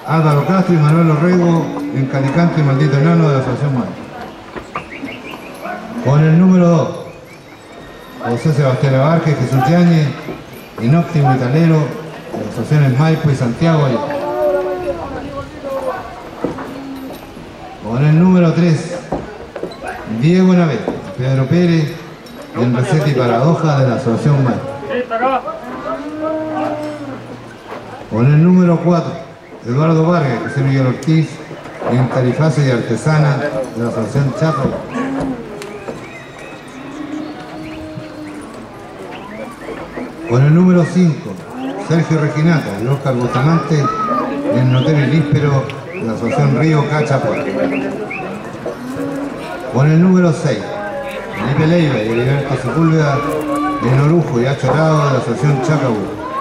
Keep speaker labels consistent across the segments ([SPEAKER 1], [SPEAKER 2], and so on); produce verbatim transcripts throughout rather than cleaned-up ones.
[SPEAKER 1] Álvaro Castro y Manuel Orrego en Calicanto y Maldito Enano de la Asociación Maipo. Con el número dos, José Sebastián Abarque, Jesús Yáñez, en óptimo italero de las asociaciones Maipo y Santiago. Con el número tres, Diego Navet, Pedro Pérez, en receta y paradoja de la Asociación Maipo. Con el número cuatro, Eduardo Vargas, José Miguel Ortiz, en Tarifazo y Artesana de la Asociación Chaco. Con el número cinco, Sergio Reginata y Óscar Bustamante, en Notero y Líspero de la Asociación Río Cachapó. Con el número seis, Felipe Leiva y Heriberto Sepúlveda, en Orujo y Achorado de la Asociación Chacabú.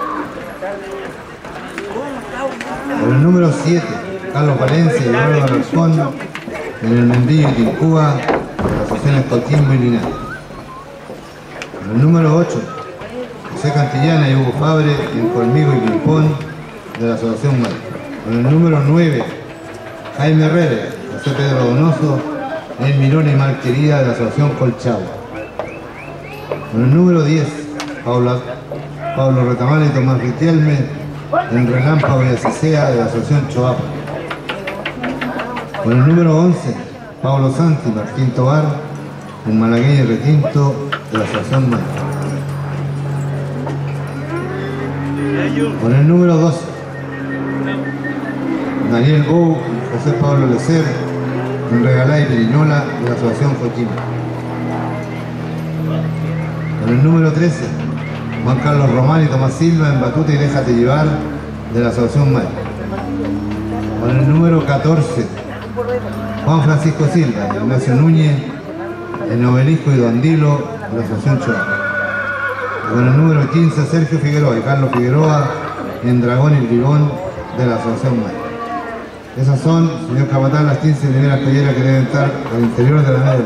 [SPEAKER 1] Con el número siete, Carlos Valencia y Álvaro Alarcón, en el Mendillo y Quincúa de las asociaciones Coquimbo y Linares. Con el número ocho, José Cantillana y Hugo Fabre, en Colmigo y Quimpón de la Asociación Maipo. Con el número nueve, Jaime Herrera, José Pedro Donoso, en Mirona y Malquerida de la Asociación Colchagua. Con el número diez, Paula, Pablo Retamal y Tomás Riquelme, en Relámpago y Asisea de la Asociación Choapa. Con el número once, Pablo Santi y Martín Tobar, en Malagueña y Requinto de la Asociación Maipo. Con el número doce, Daniel Bou y José Pablo Lecer, en Regalá y Perinola de la Asociación Coquimbo. Con el número trece, Juan Carlos Román y Tomás Silva, en Batuta y Déjate Llevar de la Asociación Maipo. Con el número catorce, Juan Francisco Silva y Ignacio Núñez, en Obelisco y Dondilo de la Asociación Choapa. Con el número quince, Sergio Figueroa y Carlos Figueroa, en Dragón y Bribón de la Asociación Maipo. Esas son, señor Capatán, las quince primeras talleras que deben estar al interior de la media.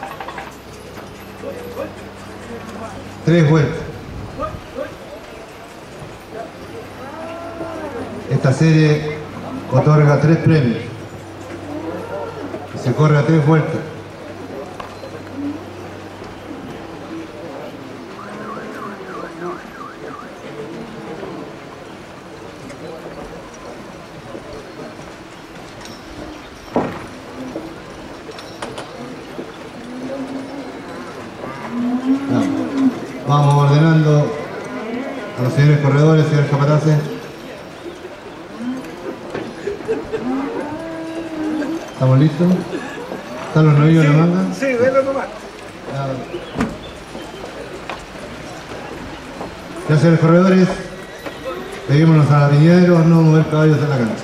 [SPEAKER 1] Tres vueltas. Esta serie otorga tres premios y se corre a tres vueltas. Vamos ordenando a los señores corredores, señores capataces. ¿Estamos listos? ¿Están los novillos en la manga?
[SPEAKER 2] Sí, venlo nomás.
[SPEAKER 1] Ya, señores corredores, peguémonos a viñeros, no mover caballos en la cancha.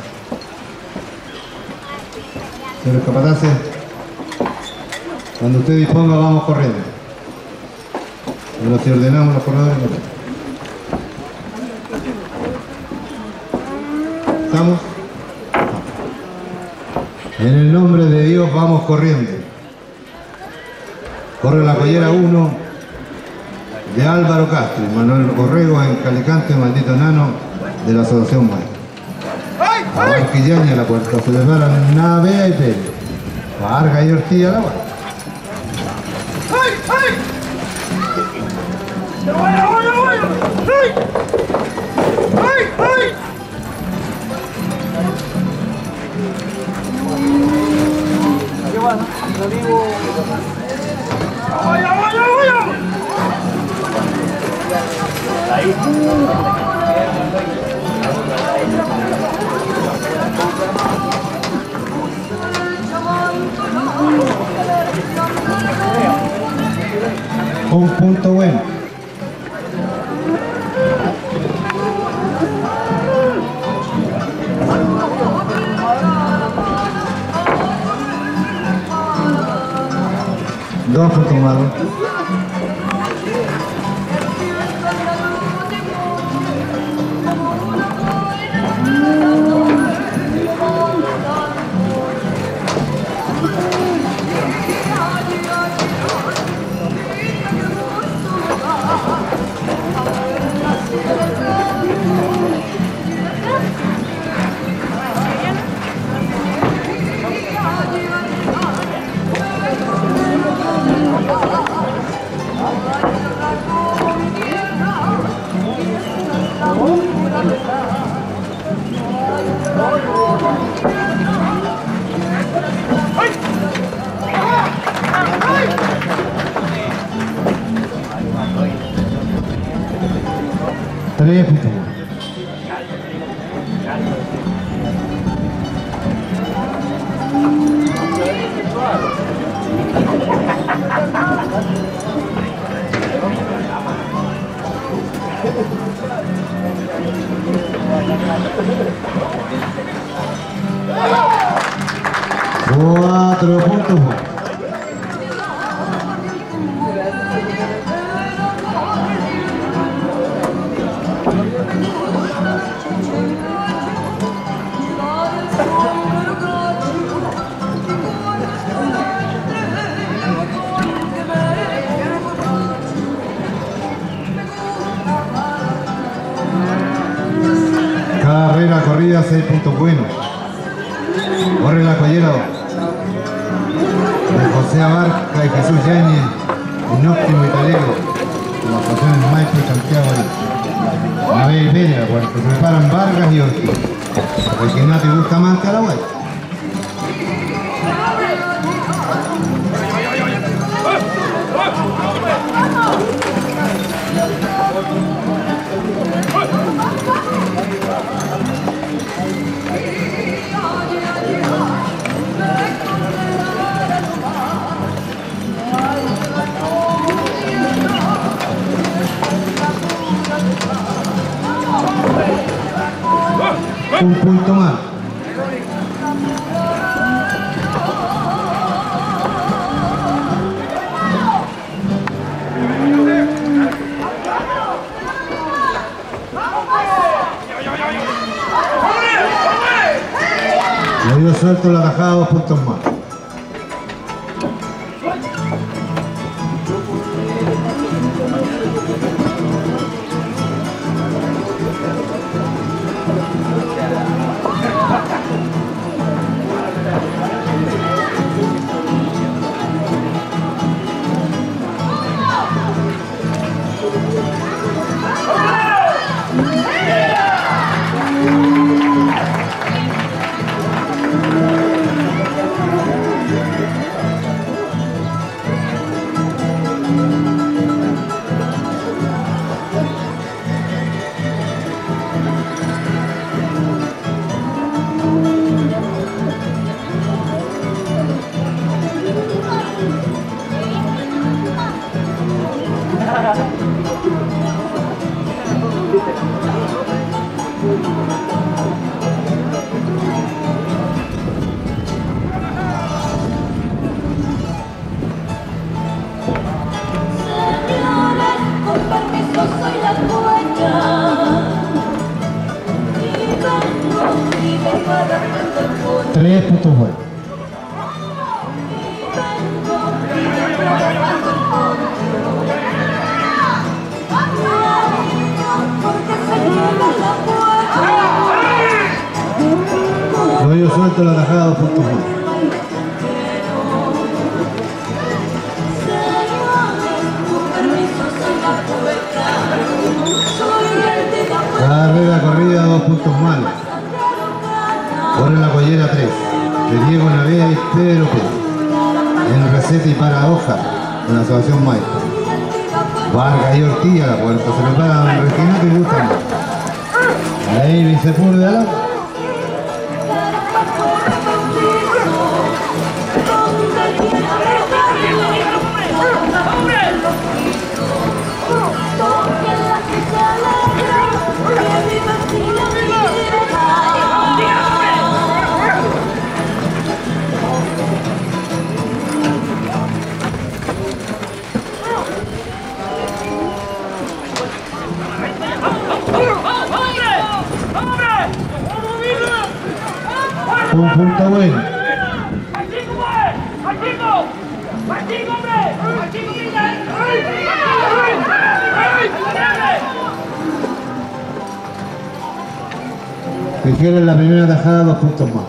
[SPEAKER 1] Señores capataces, cuando usted disponga vamos corriendo. Pero si ordenamos los corredores, no. ¿Estamos? En el nombre de Dios vamos corriendo. Corre la collera uno de Álvaro Castro y Manuel Orrego, en Calicanto y Maldito Enano de la Asociación Maipo. A Barquillaña la puerta se les va a Navea y Pérez. Vargas y Ortilla la guarda. Un punto bueno. Dos puntos malos. Tres puntos más. Cuatro puntos más. Carrera corrida, seis puntos buenos. Corre la collera de José Abarca y Jesús Yáñez, en óptimo italero, en las estaciones Maipo y Santiago. A ver, media, porque se preparan Vargas y Ortiz. Porque no te gusta más Caraguay. Un punto más. Le dio suelto la tajada, dos puntos más. Tres puntos buenos. Lo dio suelto la tajada, dos puntos más. Carrera corrida, dos puntos malos. Corre la collera tres, de Diego Navea y Pedro Pérez. En receta y paradoja, en la asociación Maipo. Vargas y Ortiz a la puerta, se prepara Don Reginato y Gustavo. Ahí se pone de ala. Un punto bueno. Prefieren la primera tajada, dos puntos más.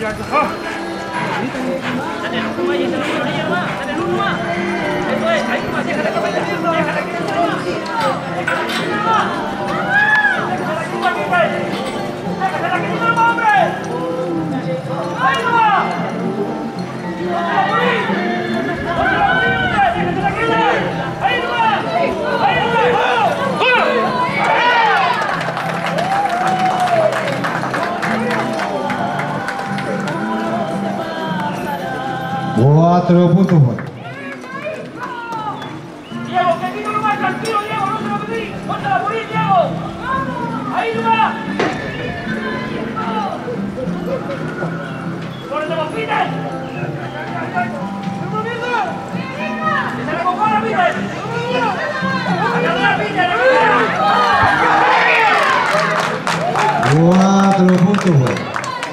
[SPEAKER 1] Cuatro puntos buenos.
[SPEAKER 2] Diego, que digo nomás, tranquilo, Diego, no te lo pedí. Póntala por ahí, Diego. Ahí nomás. ¡Corre, vos, Peter! ¡Estamos viendo! ¡Que se la compara, Peter! ¡Acá, Peter!
[SPEAKER 1] Cuatro puntos buenos.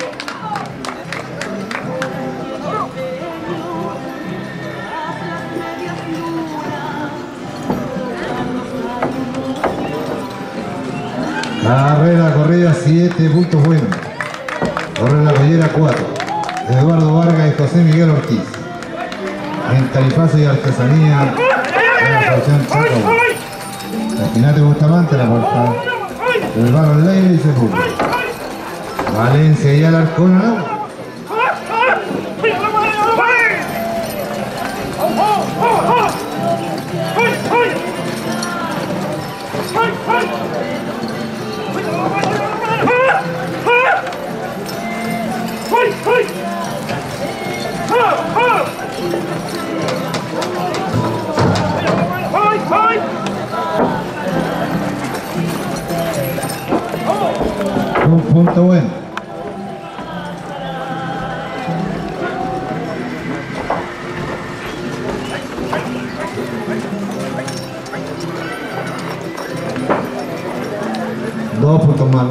[SPEAKER 1] Carrera corrida, siete puntos buenos. Corre la collera, cuatro. Eduardo Vargas y José Miguel Ortiz. En Tarifazo y Artesanía de la Asociación Chaco. Espinate Bustamante, la puerta del barrio Leire y Sepulcro. Valencia y Alarcón al agua. Un punto bueno. Dos puntos malos.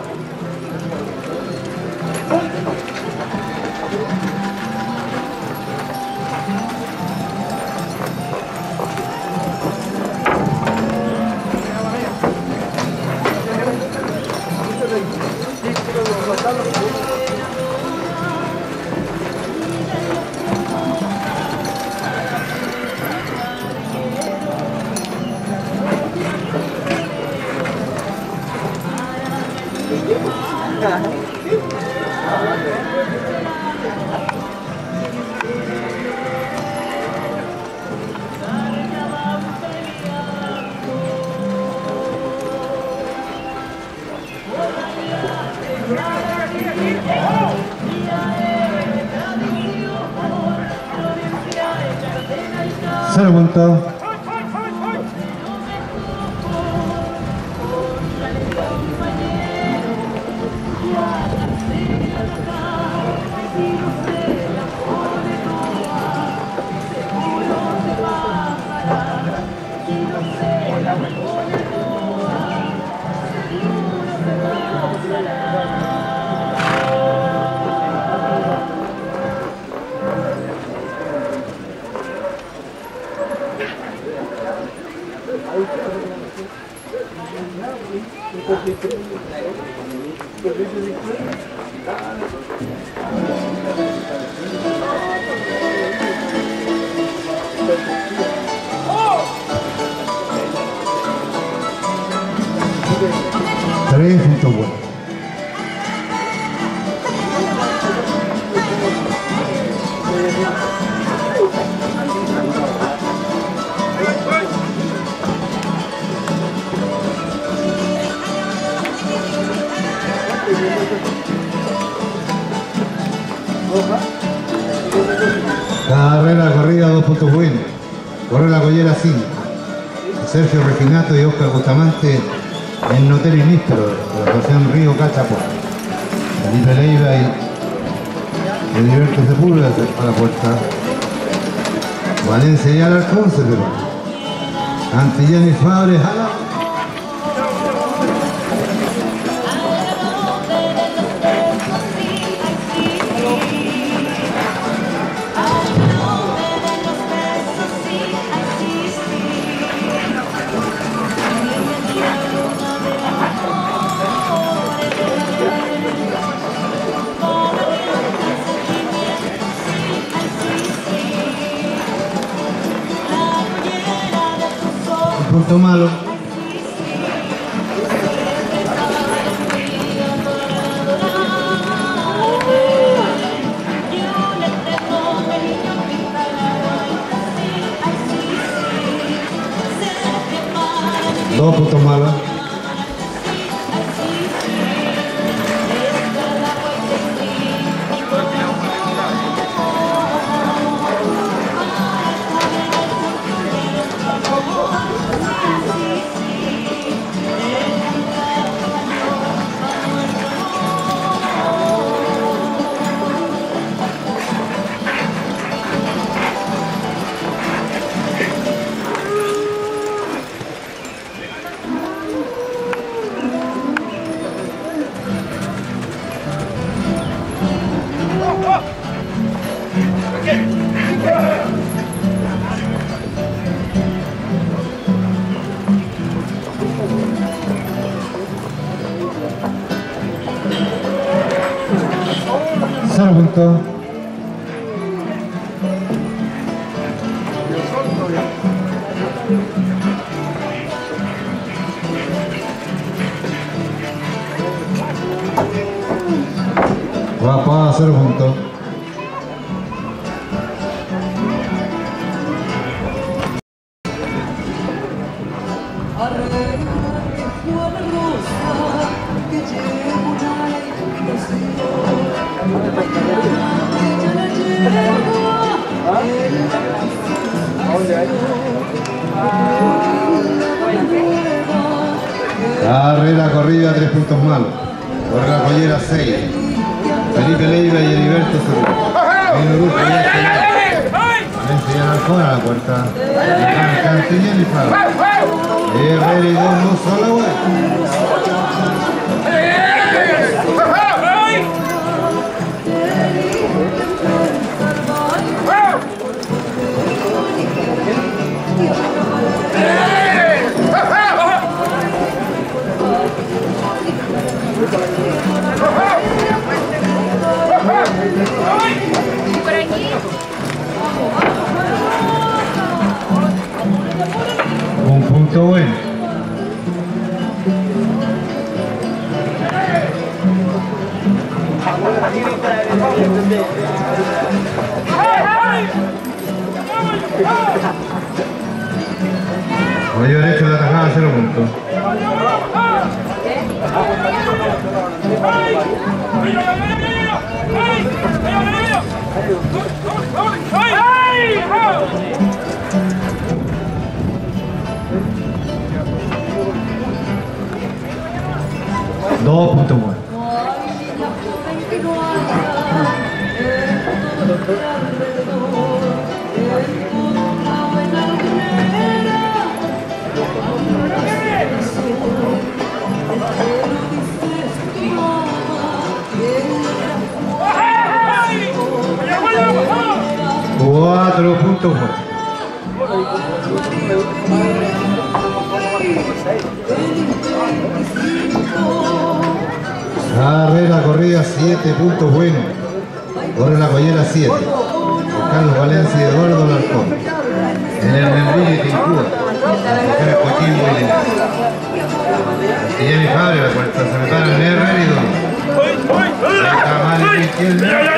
[SPEAKER 1] Cero puntos. Tres puntos buenos. Carrera corrida, dos puntos buenos. Corre la collera cinco. Sergio Reginato y Oscar Bustamante en Notel y Níspero, de la Asociación Río Cachapo. Felipe Leiva y Heriberto Sepúlveda a la puerta. Valencia y Alarcón se pero Antillán y Fabres a la puntos malos. Dos puntos malos. Cero puntos. Guapa, cero puntos. Carrera corrida, tres puntos malos. Corre la collera, seis. Felipe Leiva y Heriberto Cerro. En el grupo ya se enseñan al coro a la puerta. Cantillán y Faro. Herrera y dos, no solo, güey. Un punto bueno. Mayor derecho de atajada, cero puntos. Dos puntos buenos. Cuatro puntos buenos. Carrera corrida, siete puntos buenos. Corre la collera, siete. Carlos Valencia y Eduardo Larcón. En el Membrillo y Tincúa. Mujeres Joaquín William. Cantillán y Fabre, la puerta se prepara en Herrera y dos. Está mal y izquierda.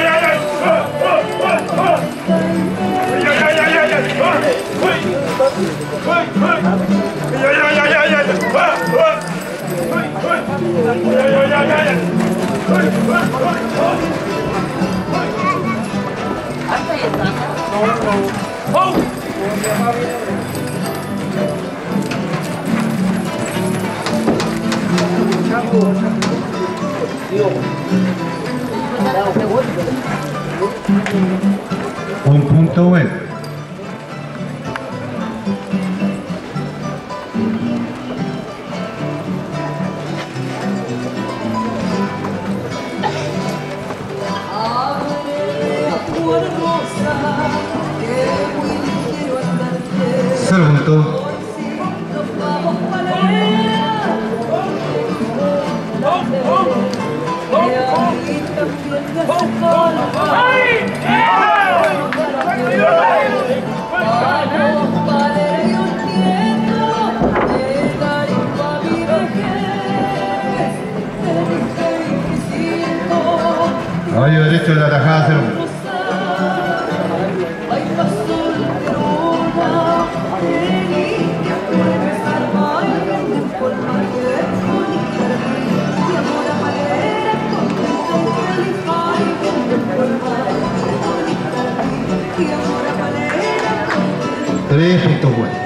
[SPEAKER 1] Un punto bueno. Cero puntos. tercio de la tajada segunda. Tres puntos buenos.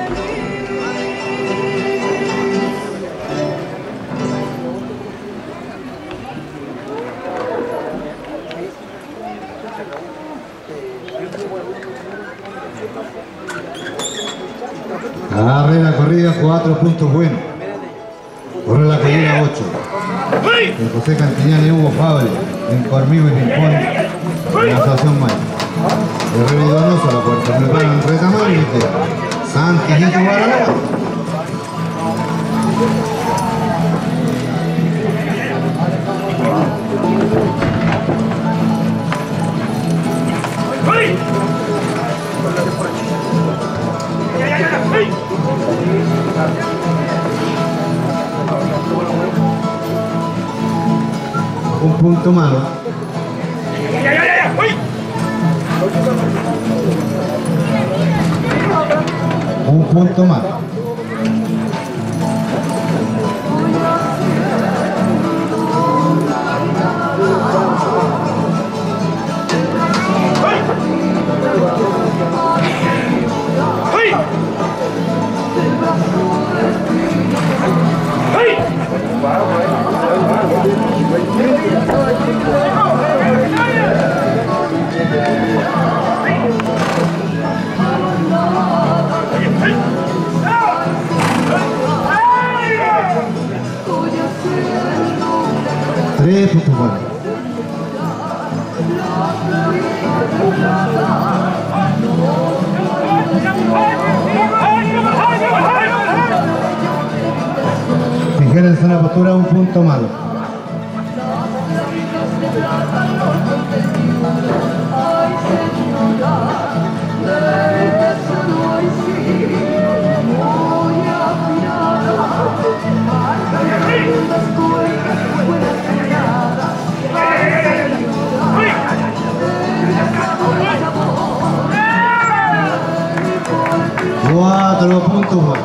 [SPEAKER 1] Agarre la corrida, cuatro puntos buenos. Corre la collera, ocho. De José Cantiñán y Hugo Fable en Cormijo y Ping-Pong en la Asociación Maya. Herrera y Donoso a la puerta. Preparan retamar y viste. Santi y Hito Guaralá. Un punto malo. Un punto malo. Tres puntos buenos. Fíjense en la postura, un punto malo. Cuatro puntos buenos.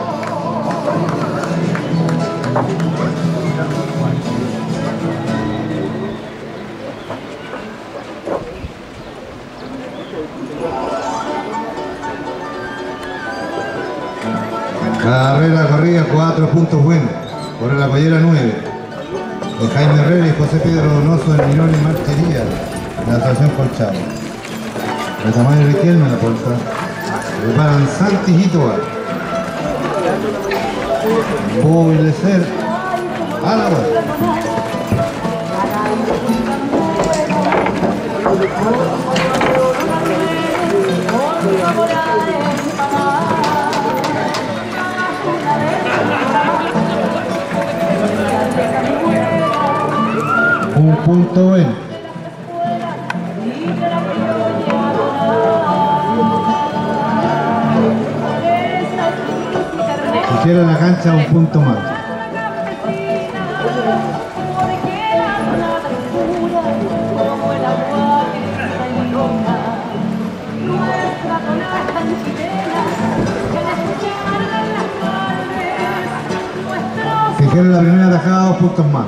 [SPEAKER 1] Carrera corrida, cuatro puntos buenos. Corre la collera, nueve. De Jaime Herrera y José Pedro Donoso en Mirón y Marchería, en la Asociación Colchado. De tamaño Riquelme en la puerta. Preparan Santi y Hitoa. Poblecer a la vuelta. Un punto bueno. Si quiere la cancha, un punto más. Si quiere la primera tajada, dos puntos más.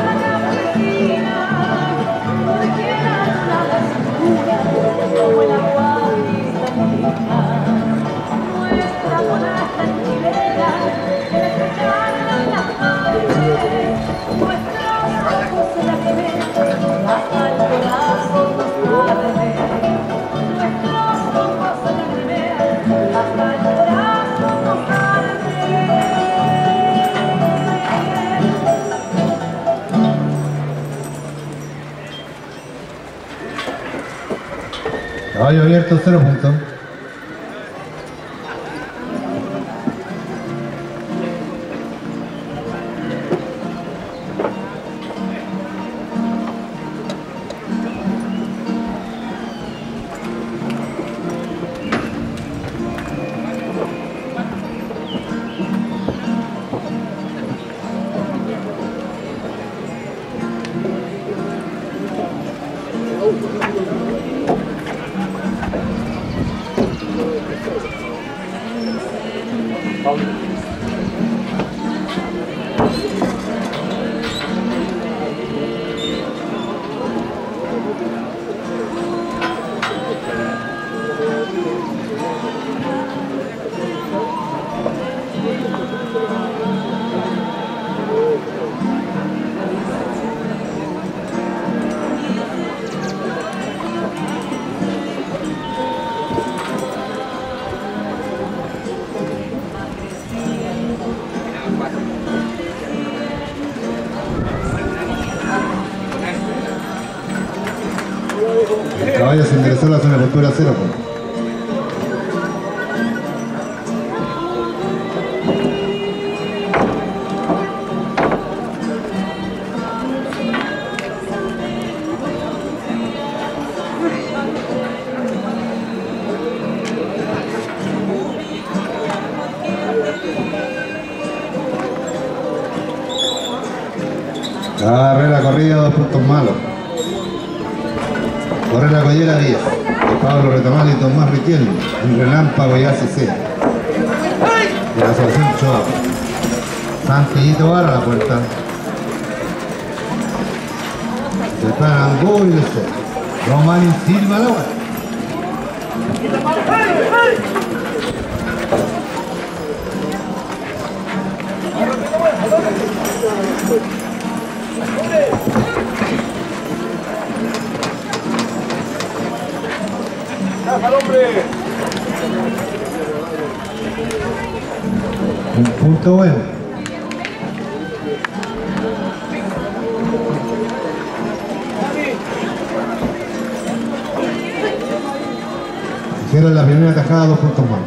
[SPEAKER 3] Buena
[SPEAKER 1] Caballo abierto, cero puntos. El caballo se enderezó la zona de postura cero puntos. Carrera corrida, dos puntos malos. Corre la collera diez, de Pablo Retamal y Tomás Riquelme, en Relámpago y A C C. De la Asociación Choa. Santillito Vara a la puerta. El plan Angó y de C. Román Silva la guarda. Un punto bueno. Hicieron la primera tajada, dos puntos más.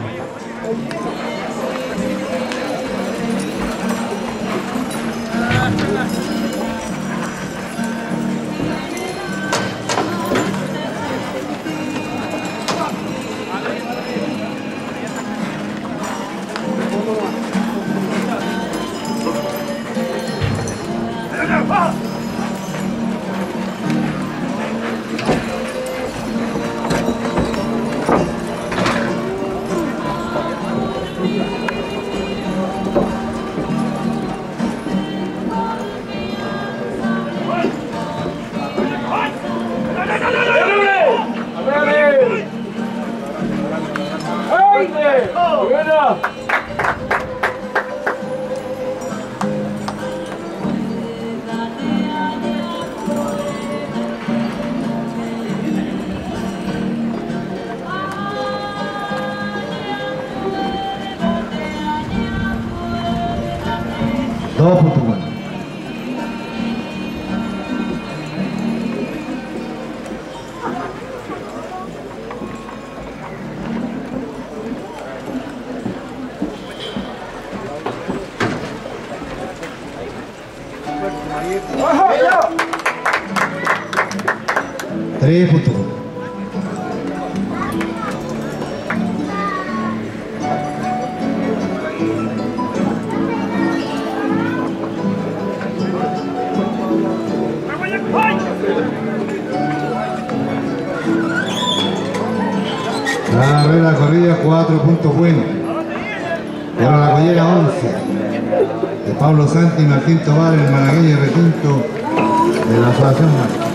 [SPEAKER 1] Dos puntos buenos. Tres puntos. Carrera corrida, cuatro puntos buenos. Ahora la collera once. De Pablo Santi y Martín Tobar, el malagueño y recinto de la Asociación Martín.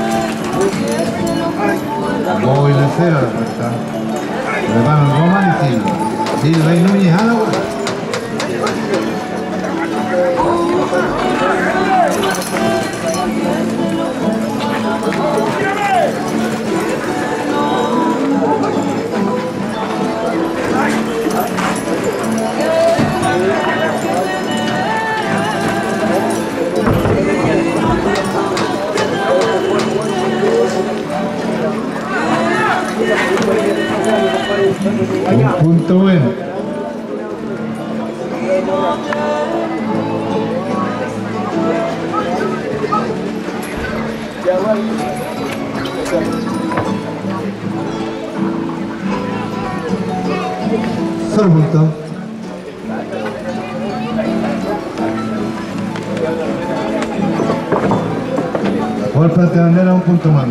[SPEAKER 1] Móvil de cero a la puerta. Preparan Román y Silva. Silva y Núñez a la vuelta.
[SPEAKER 3] Yeah.
[SPEAKER 1] Solo punto. Golpe de bandera, un punto malo.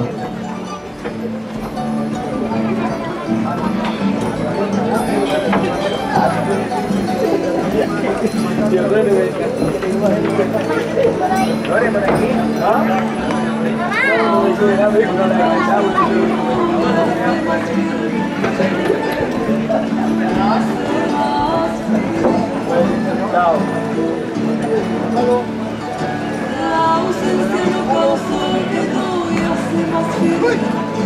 [SPEAKER 3] La ausencia no causa olvido y hace más firme,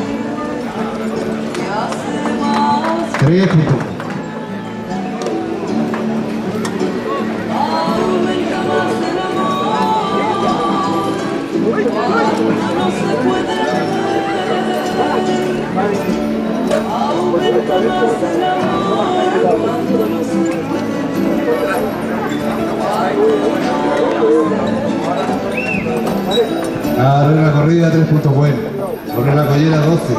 [SPEAKER 3] y hace más
[SPEAKER 1] Tres puntos.
[SPEAKER 3] aumenta más el amor cuando no se puede ver, aumenta más el amor cuando no se
[SPEAKER 1] Agarré la corrida, tres puntos buenos. Corre la collera, doce.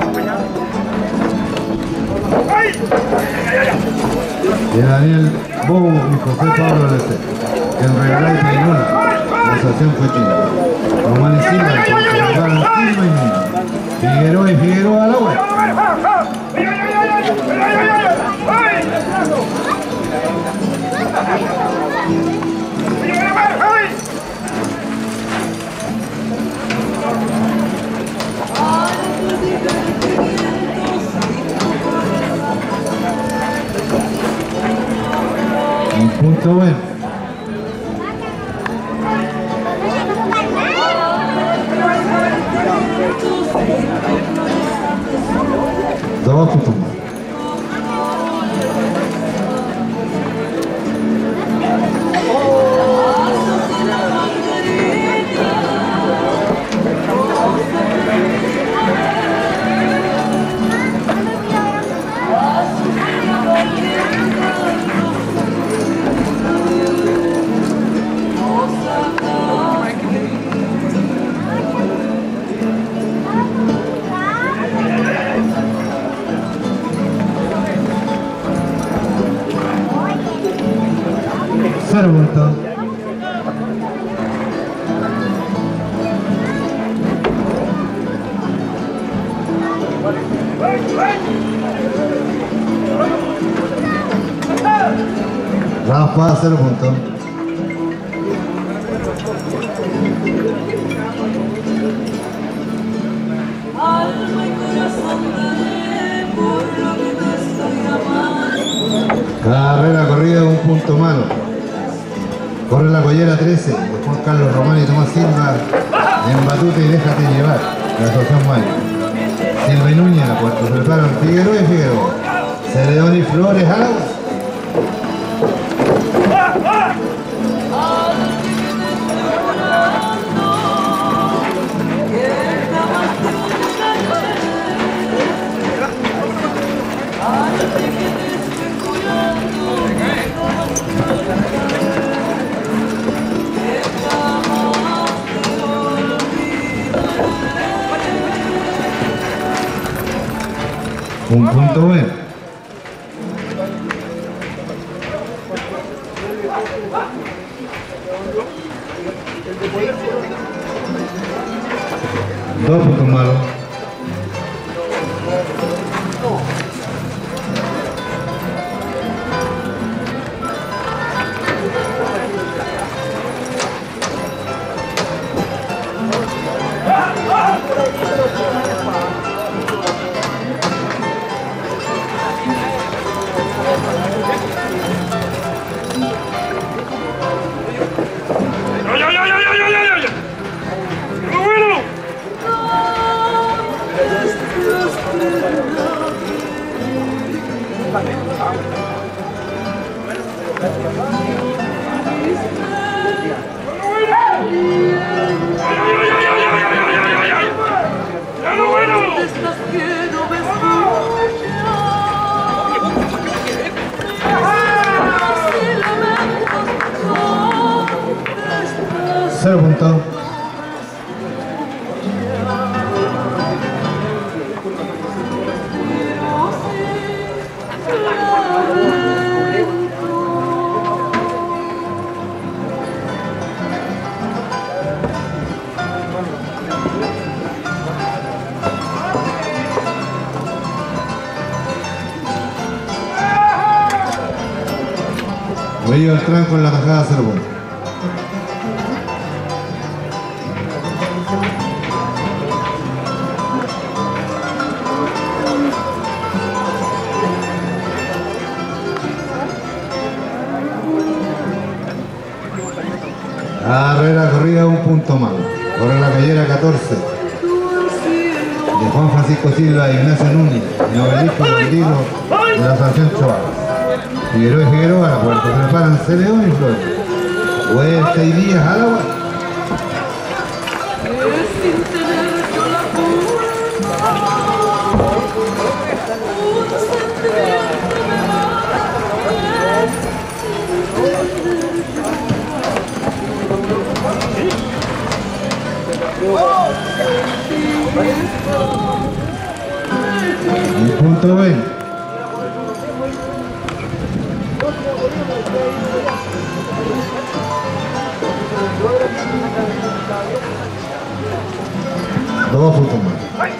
[SPEAKER 1] De Daniel Bobo y José Pablo Lece. En Regalá y Pirinola. La asociación fue china. Román y Silva, Silva y Nino. Figueroa y Figueroa a la web. Un punto bueno. Dos puntos más. Cero puntos. Rafa, cero puntos.
[SPEAKER 3] alma y corazón daré por lo que te estoy amando.
[SPEAKER 1] Carrera corrida, un punto malo. Corre la collera trece, de Juan Carlos Román y Tomás Silva, en Batute y Déjate Llevar, la asociación Mayo. Silva y Núñez, la cuarta se preparan Figueroa y Figueroa. Celedón y Flores a la web. Un punto bueno. Dos puntos malos. Cero puntos. Darío el tranco en la tajada cero puntos. Carrera corrida un punto más. Corre la Cayera catorce. De Juan Francisco Silva y Ignacio Núñez. El obelisco bandido de la Asociación Choadas. Figueroa y Figueroa a la puerta. Se preparan Celeón y Flores. Huerta y Díaz a la vuelta. Un punto veinte. Dos puntos más.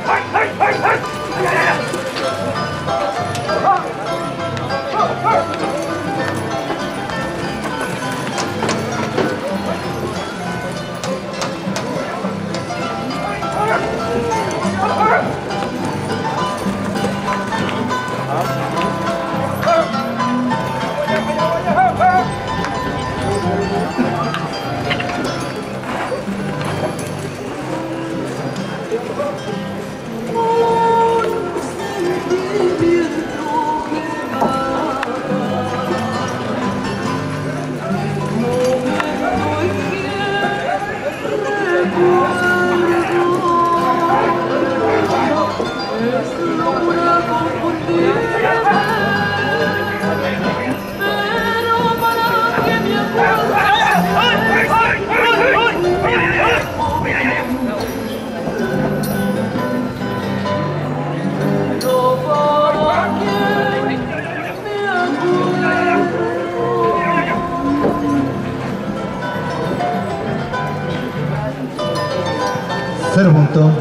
[SPEAKER 1] Cero puntos.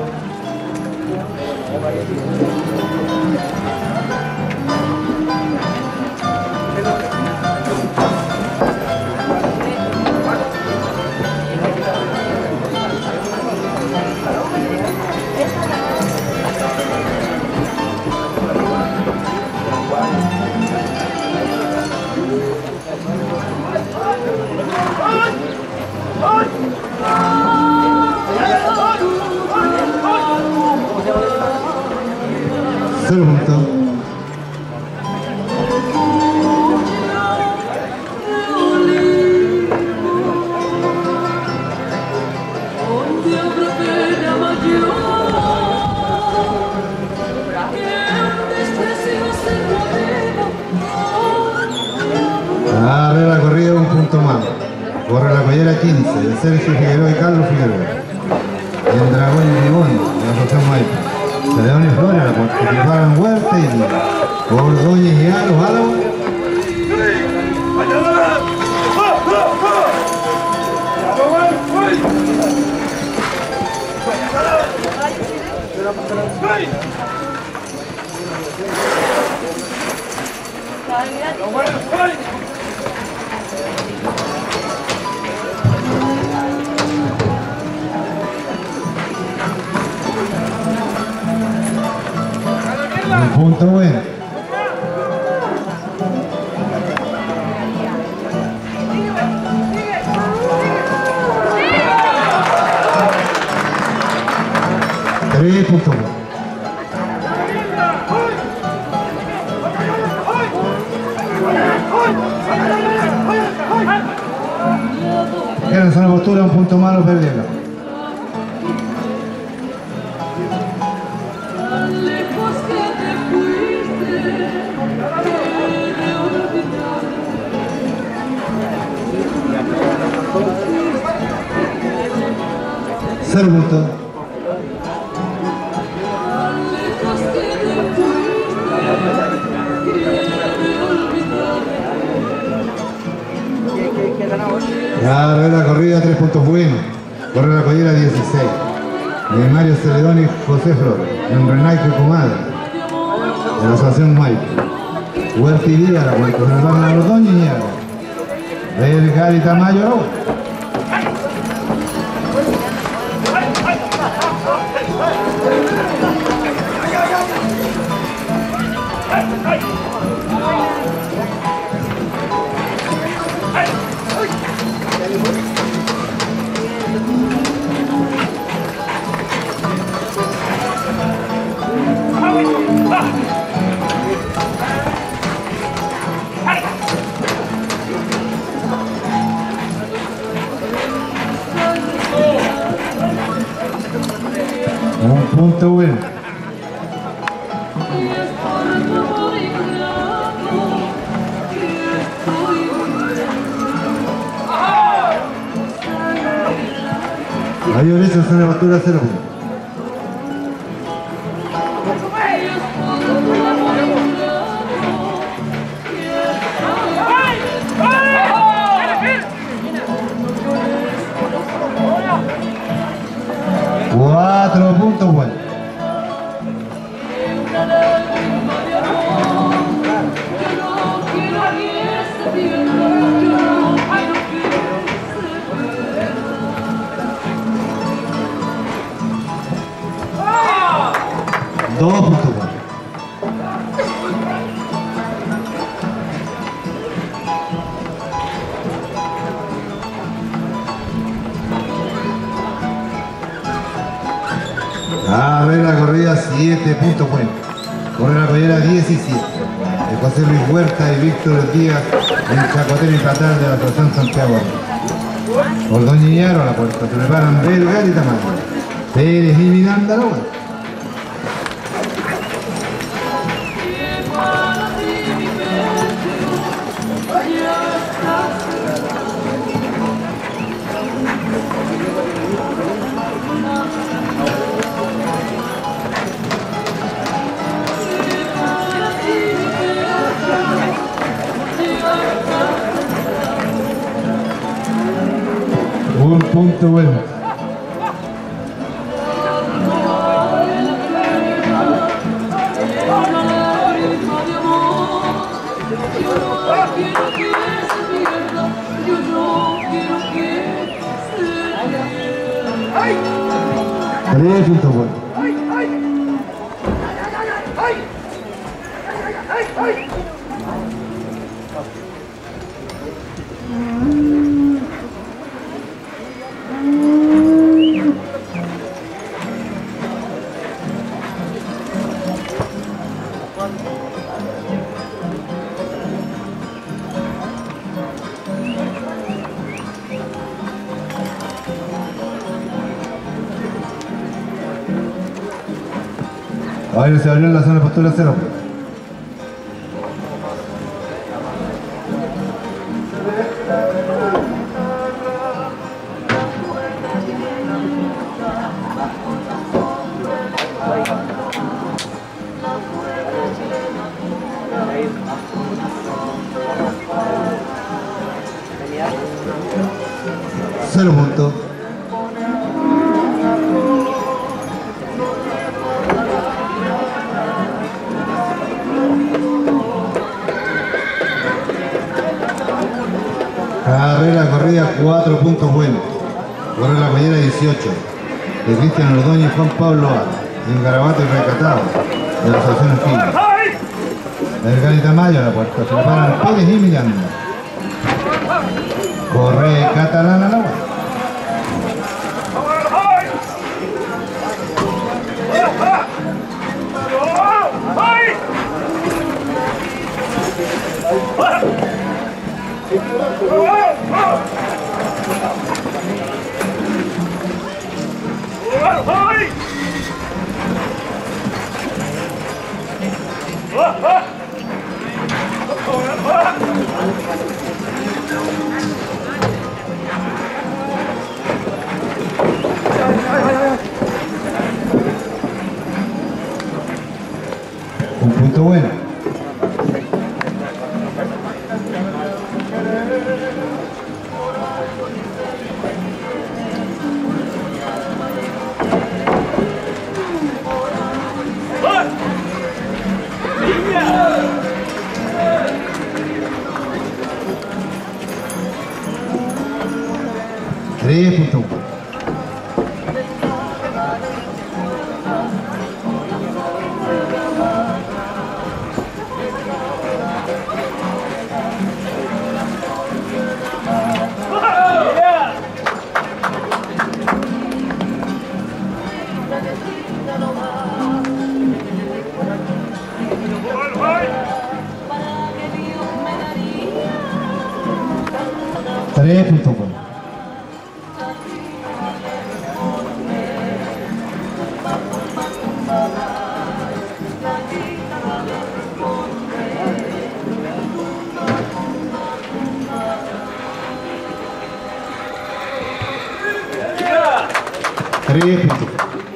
[SPEAKER 1] Cero puntos. Carrera corrida un punto más. Corre la Collera quince de Sergio Figueroa y Carlos Figueroa. El Dragón y Limón de la Asociación Maipo. Celeón y Flores, la participaron Huerta y Díaz. Ordóñez y Aros, Álamo. Un punto bueno. Tres puntos buenos. Quedan en la postura, un punto malo, perdieron. Cero puntos. Carrera corrida, tres puntos buenos. Corre la Collera dieciséis. De Mario Celedón y José Flores. En Renaico y Comadre. De la Asociación Maipo. Huerta y Díaz, la cual se van a Ordóñez y Álamo. Vergara y Tamayo, no. Un punto bueno.
[SPEAKER 3] Y es por tu amor ingrato que estoy
[SPEAKER 1] Mayor eso es una altura cero puntos.
[SPEAKER 3] Y es por tu amor ingrato que
[SPEAKER 1] Cuatro puntos buenos.
[SPEAKER 3] una lágrima de amor. Yo no quiero que se pierda, yo no quiero que se pierda.
[SPEAKER 1] Dos puntos buenos. A ver la corrida, siete puntos buenos. Corre la collera diecisiete. De José Luis Huerta y Víctor Díaz en Chacotero y Fatal de la Asociación Santiago. Ordóñez y Aro a la puerta. Se preparan Vergara y Tamayo. Pérez y Miranda la vuelta.
[SPEAKER 3] Y para ti mi pecho ya está.
[SPEAKER 1] Un punto bueno. Tres puntos buenos. Ahora se abrió en la zona de postura cero. Cero puntos. Carrera corrida, cuatro puntos buenos. Corre la collera dieciocho. De Cristian Ordóñez y Juan Pablo A. En Garabato y Recatado. De la Asociación Espina. Vergara y Tamayo a la puerta. Se preparan Pérez y Miranda. Corre Catalana a la vuelta. Un punto bueno. Tres puntos buenos. Tres puntos.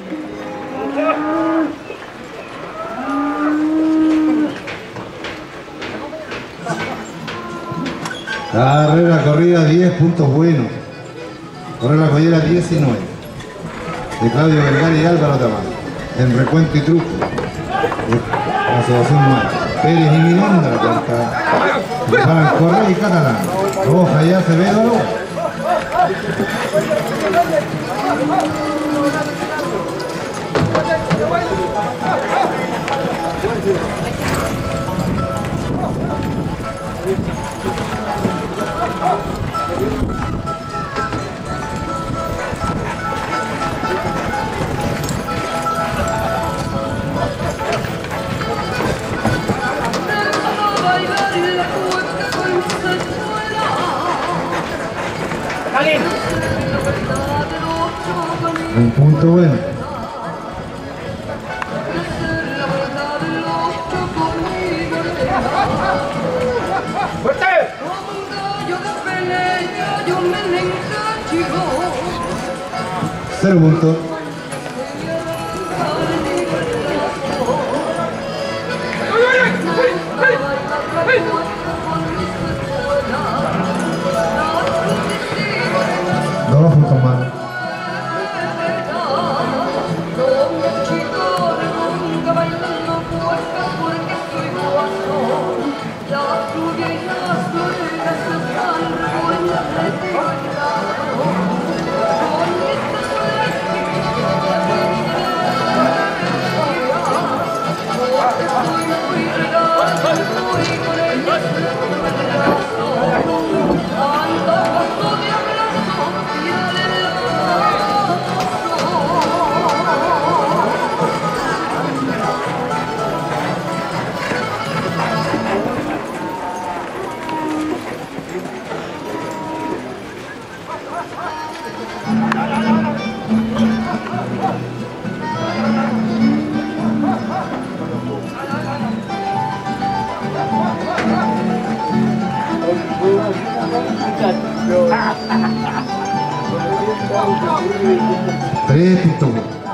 [SPEAKER 1] Carrera corrida, diez puntos buenos. Corre la collera diecinueve. De Claudio Vergara y Álvaro Tamayo. En recuento y truco. La asociación Mar. Pérez y Miranda la cuarta. Preparan Correa y Catalán. Roja y Acevedo. Un punto bueno.
[SPEAKER 2] ¡Fuerte!
[SPEAKER 1] Cero puntos. Dos puntos más. Tres puntos.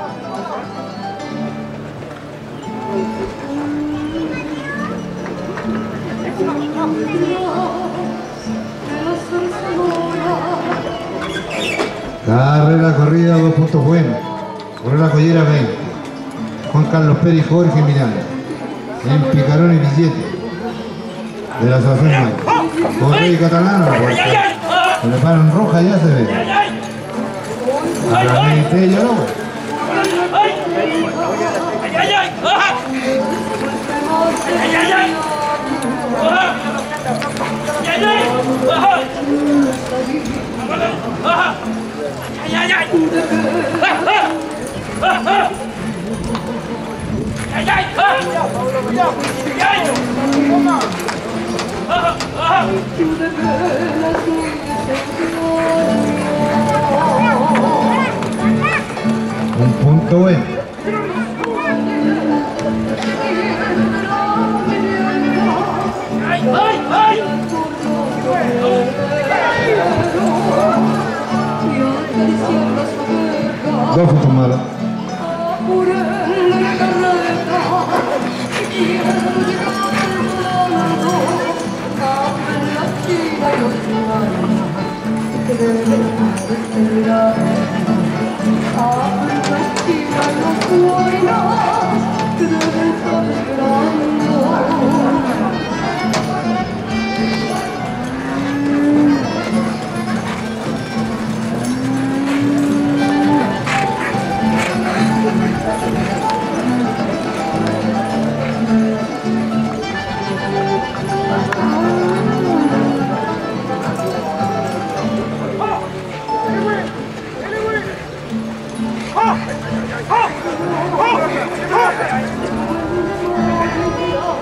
[SPEAKER 1] Carrera corrida, dos puntos buenos. Corre la collera veinte. Juan Carlos Pérez y Jorge Miranda. En Picarón y Billete. De la asociación Mayo. Correa y Catalán a la puerta. Se le paran Roja y Acevedo. A la mente y Lloro. Un punto bueno. Dos puntos malos.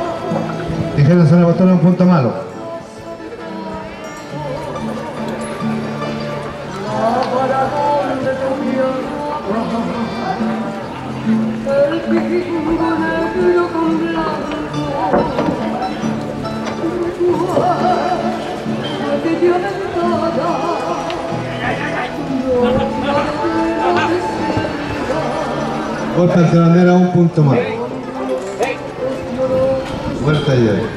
[SPEAKER 1] Tijera se le botó un punto malo. Golpe ante bandera, un punto más. Vuelta y ahí.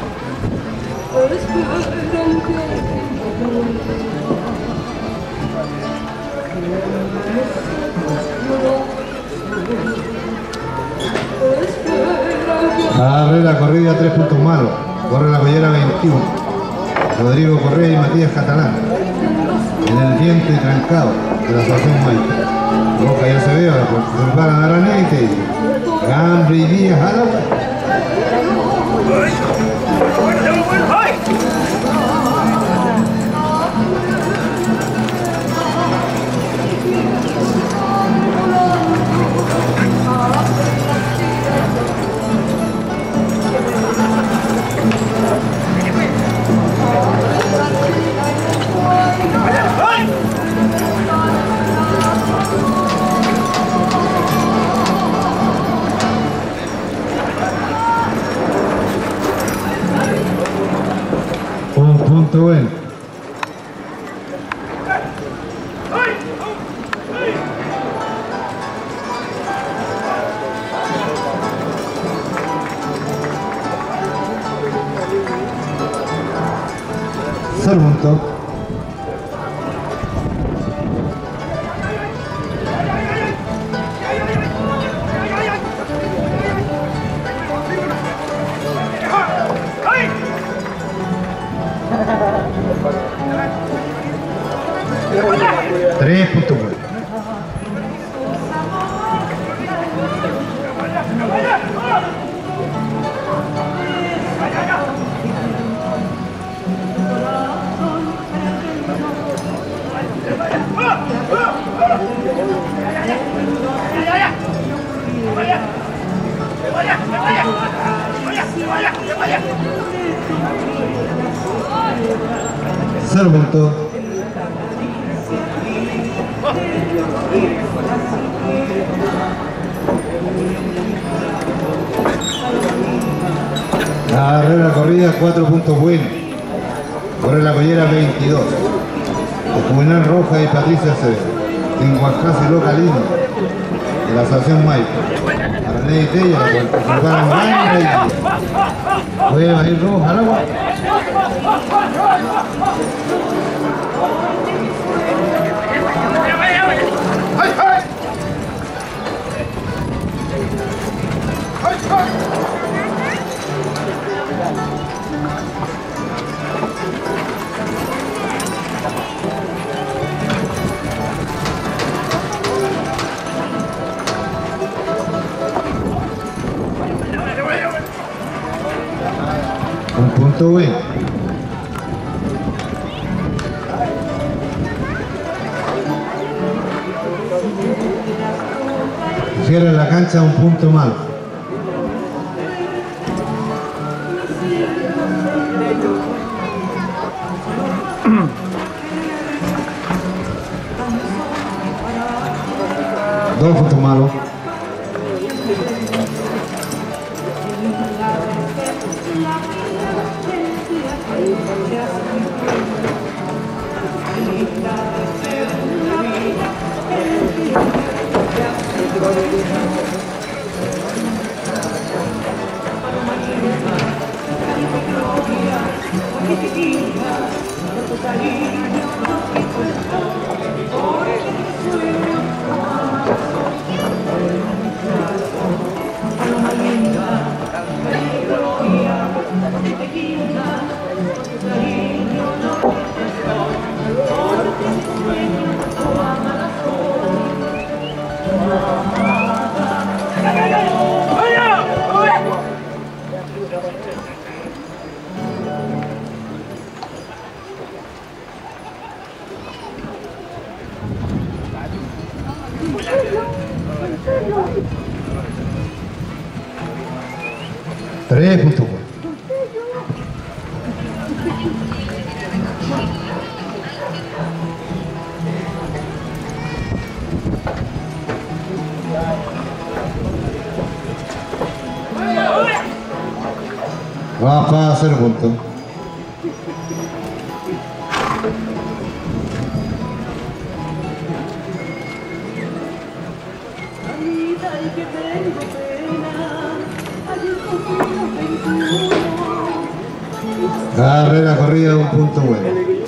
[SPEAKER 1] Carrera corrida, tres puntos malos. Corre la collera veintiuno. Rodrigo Correa y Matías Catalán. En el diente trancado de la asociación Maipo. Roja ya se ve, ahora se preparan Aranete. Gambri y Díaz a la vuelta. Un punto bueno. Cero punto. Tres puntos buenos. Cero puntos. La carrera corrida, cuatro puntos buenos. Corre la collera veintidós. De Juvenal Roja y Patricia Acevedo. En Huascasi Localino. De la asociación Maipo. Arané y Tella, la cual participaron Gambra y Díaz. Puede ir Roja al agua. Un punto bueno. Cierra la cancha, un punto malo. Dos puntos malos. Tres puntos. Rafa, cero puntos. Carrera corrida, un punto bueno.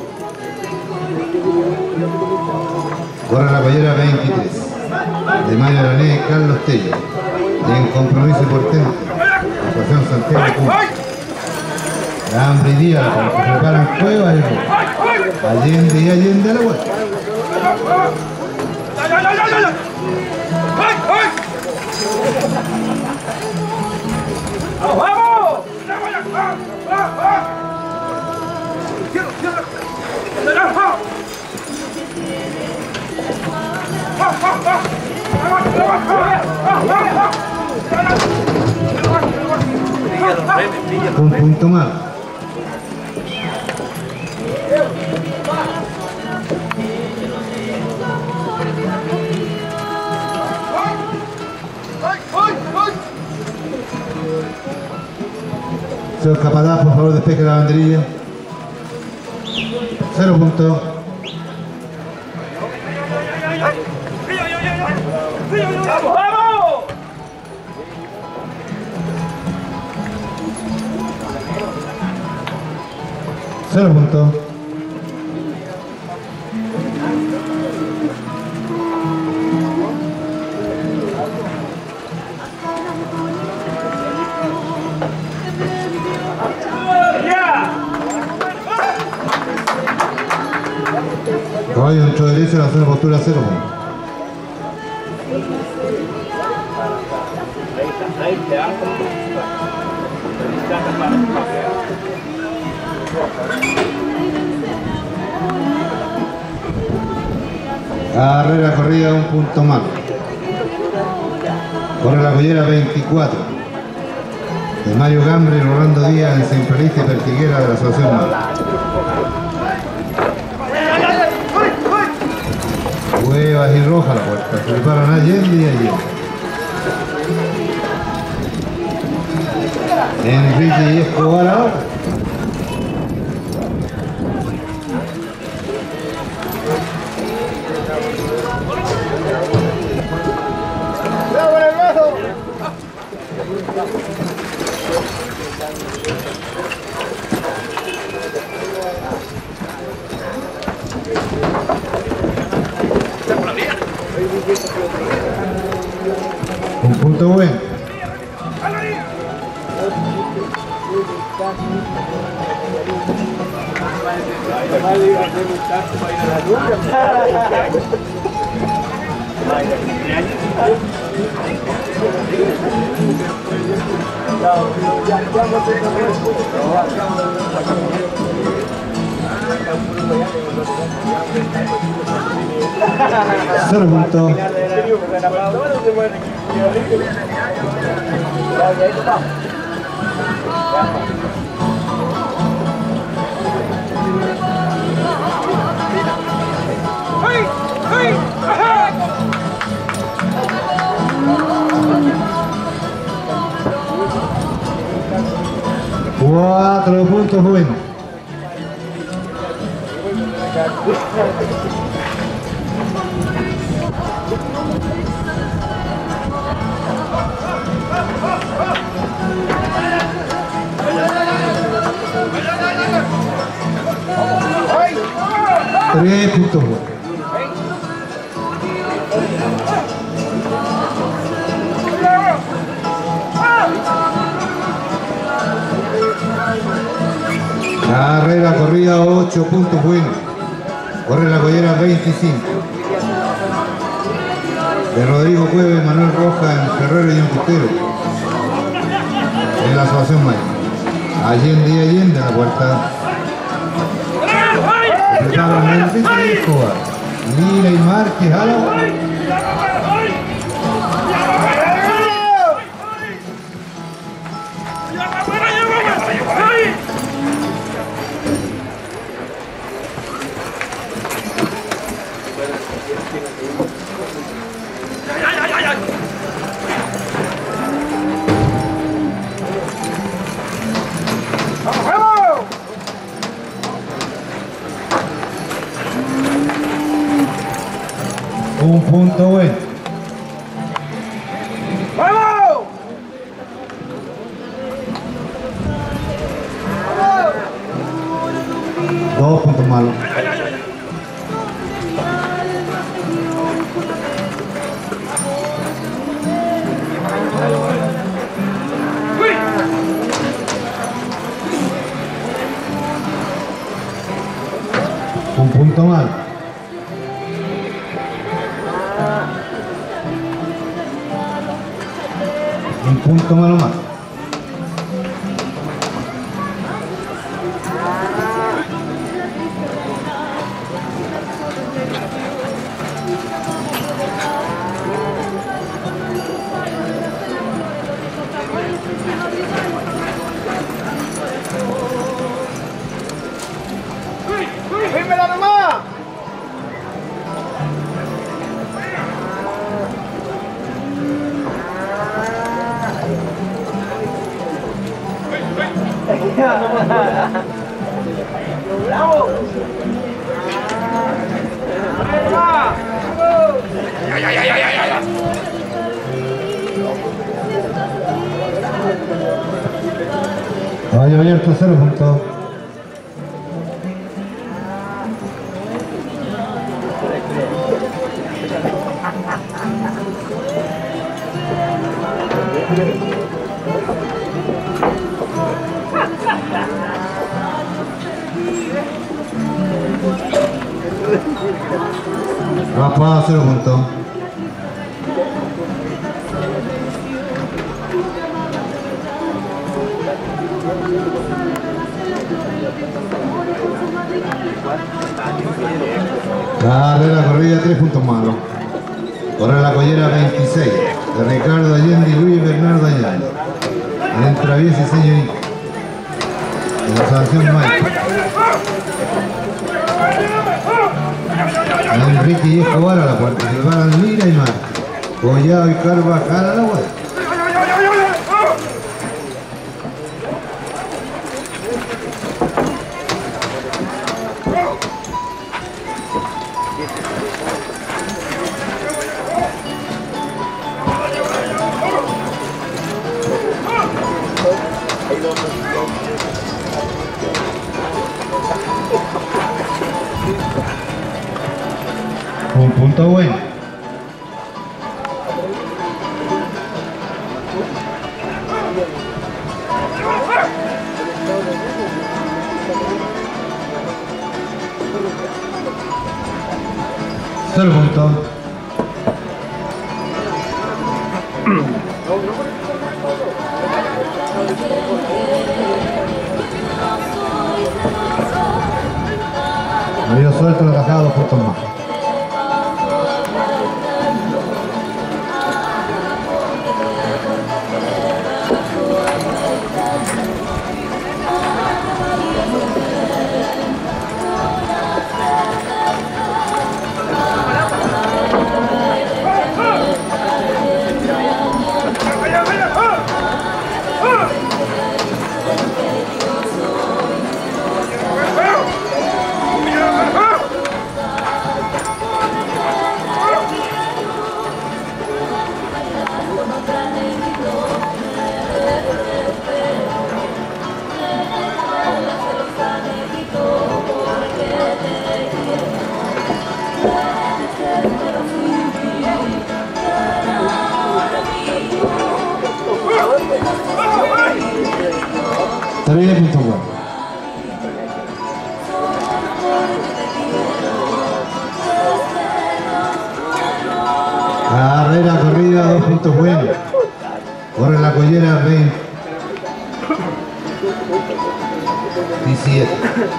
[SPEAKER 1] Corre la collera veintitrés. De Mario Arané, Carlos Tello. En compromiso importante. Asociación Santiago Cuba. Hambre y día, se preparan juegos ahí. Allende y Allende a la vuelta.
[SPEAKER 2] ¡Vamos, vamos!
[SPEAKER 1] Un punto más. Señor Capataz, por favor, despeje la banderilla. Cero puntos.
[SPEAKER 2] ¡Vamos!
[SPEAKER 1] Cero puntos. Caballo dentro derecho, la zona postura cero puntos. Carrera corrida, un punto más. Corre la collera veinticuatro. De Mario Gambre y Rolando Díaz en centralista y pertiguera de la Asociación Mala. Cuevas y Roja la puerta. Se preparan Allende y Allende. Enrique y Escobar ahora. Un punto bueno. Cero puntos. Cuatro puntos buenos. Tres puntos buenos. Carrera corrida, ocho puntos buenos. Corre la collera veinticinco. De Rodrigo Cueva y Manuel Roja en Ferrero y en Custero. En la Asociación Maya. Allende y Allende a la puerta. Se preparan Enrique y Escobar. Mira y Márquez a la vuelta. punto bueno.
[SPEAKER 2] ¡Vamos!
[SPEAKER 1] Dos puntos malos. Un punto malo. Un punto malo más.
[SPEAKER 2] ¡Fírmela nomás! ¡Bravo!
[SPEAKER 1] Caballo abierto, cero puntos. Rafa, cero puntos. Carrera corrida, tres puntos malos. Corre la collera veintiséis de Ricardo Allende y Luis Bernardo Allende. En el travieso y señorita. En la sanción Mike. Enrique y Escobar a la puerta. Silvana Lira y Mar. Collado y Carvajal a la vuelta. Un punto bueno. Cero puntos. Medio suelto, lo atajado, dos puntos más. Tres puntos buenos. Carrera corrida, dos puntos buenos. Corre la collera veintisiete.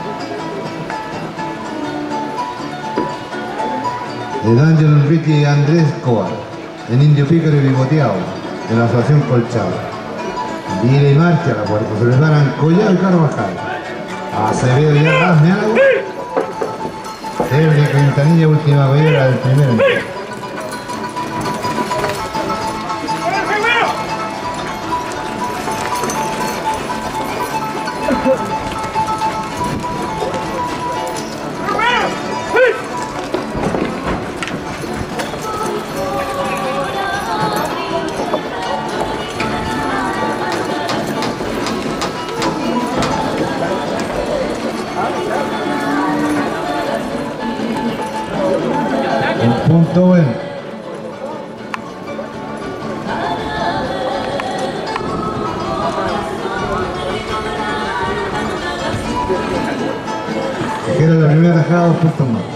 [SPEAKER 1] De Ángel Enrique y Andrés Escobar. En Indio Pícaro y Bigoteado. De la Asociación Colchado. Lira y marcha a la puerta, se preparan Collado y Carvajal. Acevedo y Arras, me hago. Verde, Quintanilla, última collera del primero. punto bueno. Era la primera tajada, dos puntos más.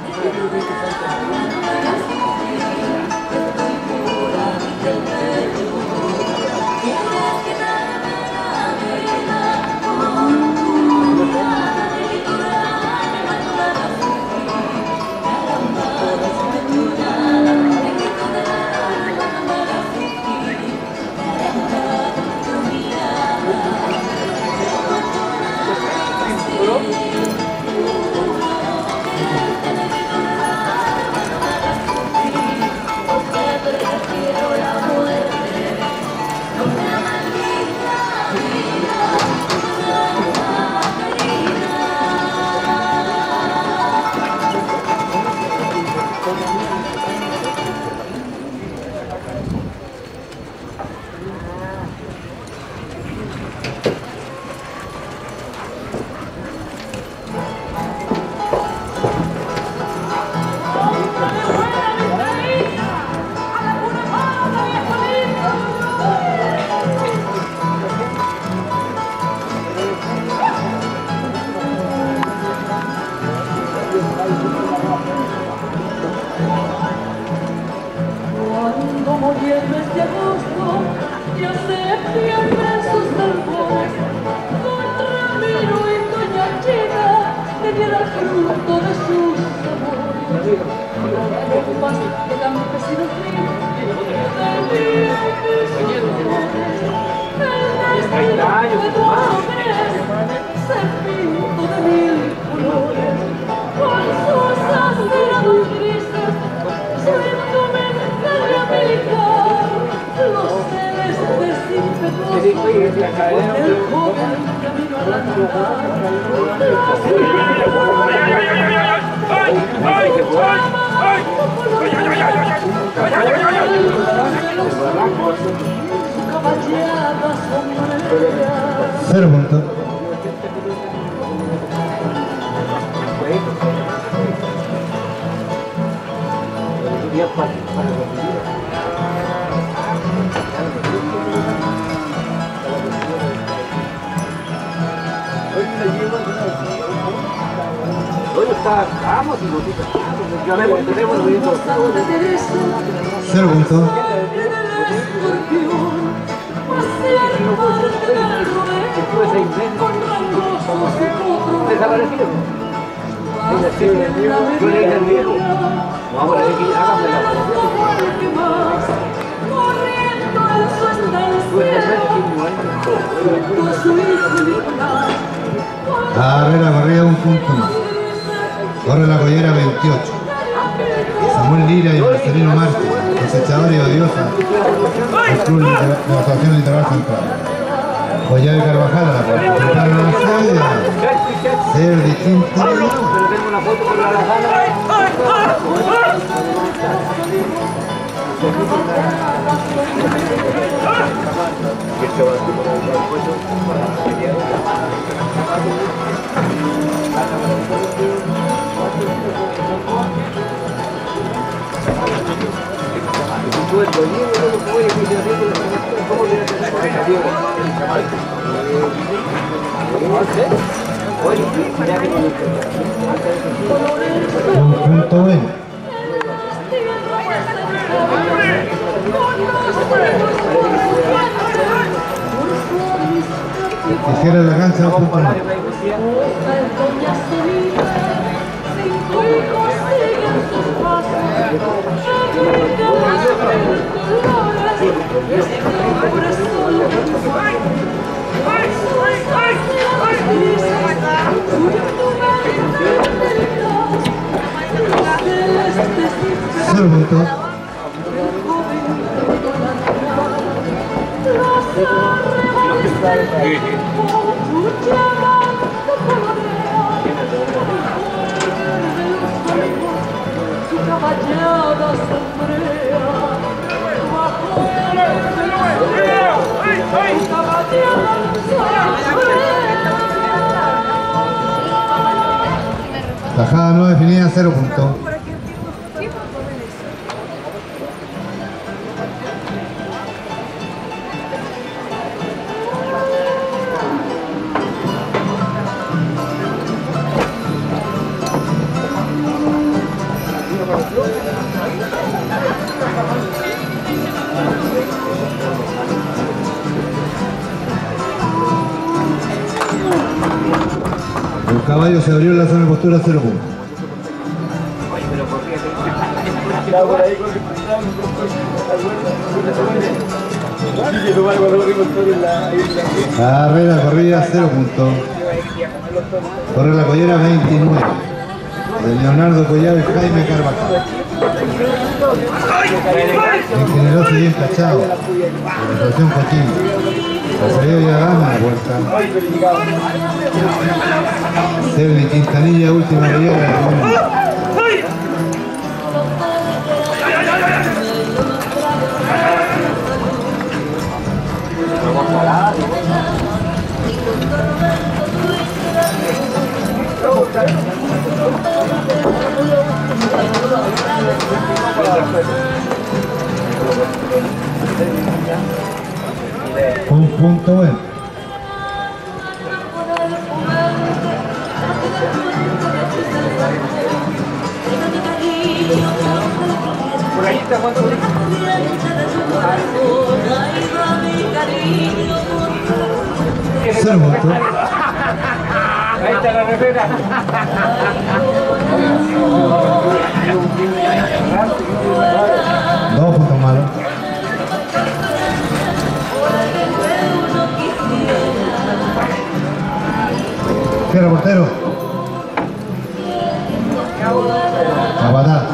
[SPEAKER 3] Cuando murió el mes de agosto, ya se pierden sus albores. Don Ramiro y doña China le dieron el fruto de sus amores. Con más de campesinos míos, del día de sus amores. El destino de dones se pintó de mil colores. Con sus acerados grises, su indumentaria militar, los celestes impetuosos, con el joven camino a la ciudad. Su caballada sombrea.
[SPEAKER 1] Cero puntos.
[SPEAKER 4] Hoy está, vamos y nosotros, ya vemos, tenemos los mismos.
[SPEAKER 1] Cero puntos.
[SPEAKER 4] Desaparecido. Yo le dije al viejo, vamos a ver que hágame la
[SPEAKER 1] A ver, la corrida un punto más. Corre la collera veintiocho. Samuel Lira y Marcelino Márquez, cosechador y odiosa. El Club de la Asociación Litoral Central. Collera de Carvajal, la participaron en la sede. Ser distinto.
[SPEAKER 4] Pero tengo una foto con la Lajana.
[SPEAKER 1] Un punto bueno. Que cierra la cancha, un punto más. Cero puntos.
[SPEAKER 3] Su caballada sombrea bajo el su caballada sombrea.
[SPEAKER 1] Tajada no definida, cero puntos. caballo se abrió en la zona de postura cero puntos. Carrera corrida cero puntos. Corre la collera veintinueve. De Leonardo Collado y Jaime Carvajal. Bien generoso y bien cachado. De la Asociación Coquimbo. Acevedo ya gana la puerta. Servi Quintanilla, última collera. Un punto bueno.
[SPEAKER 4] Por ahí está cuánto.
[SPEAKER 1] Cero puntos.
[SPEAKER 4] Ahí está la refera.
[SPEAKER 1] Dos puntos malos. Cierra portero. A patar.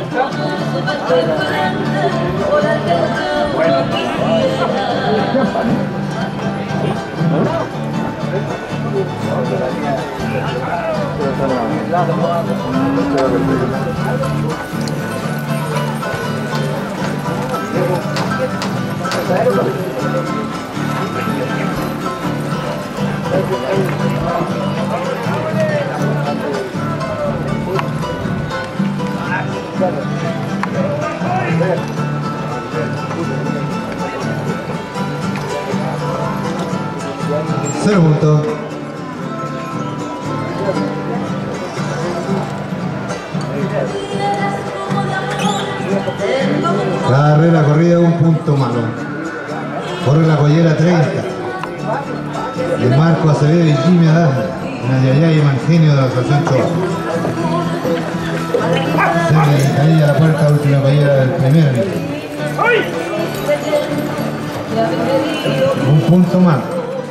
[SPEAKER 1] Cero puntos. Carrera corrida, un punto malo. Corre la collera treinta. De Marco Acevedo y Jimmy Adasna. Nayayá y Mangenio de la Asociación Choa. Sergio Quintanilla a la puerta, última collera del primer nivel. Un punto malo.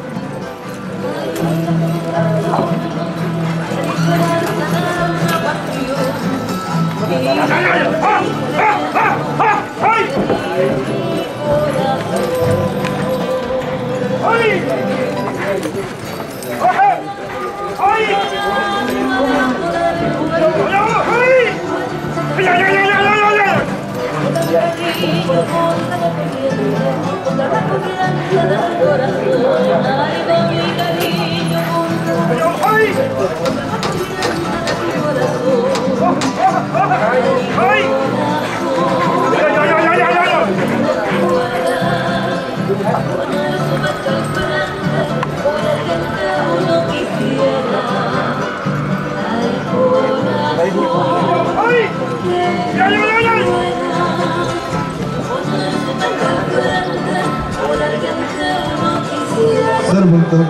[SPEAKER 1] Cero puntos.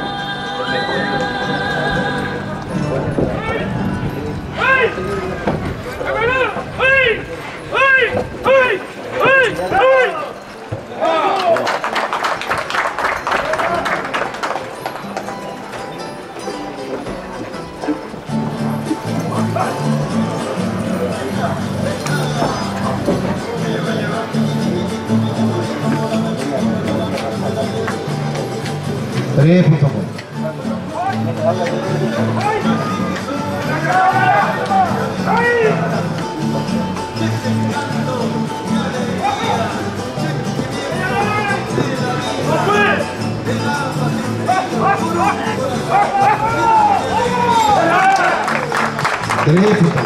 [SPEAKER 1] Tres puntos. Tres puntos.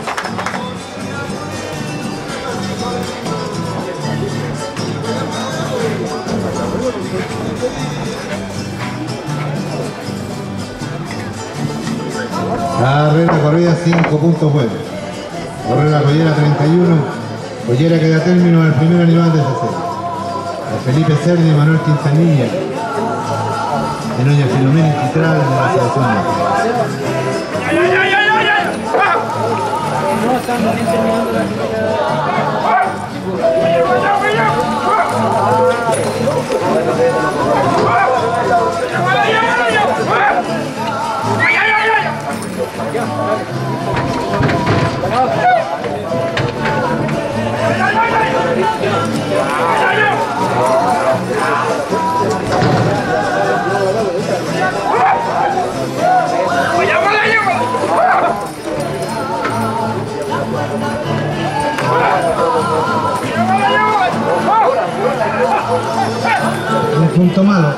[SPEAKER 1] Carrera corrida cinco puntos buenos. Correra collera treinta y uno. Collera que da término al primer animal de ese set. Felipe Cerny y Manuel Quintanilla. En Doña Filomena Quitral de la Asociación. Un punto malo.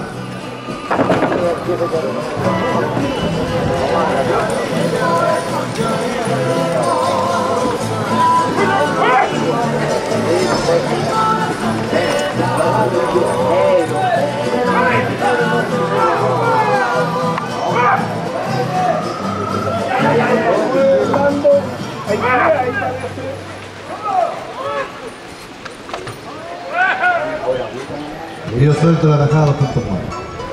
[SPEAKER 1] Y yo suelto la tajada, dos puntos malos.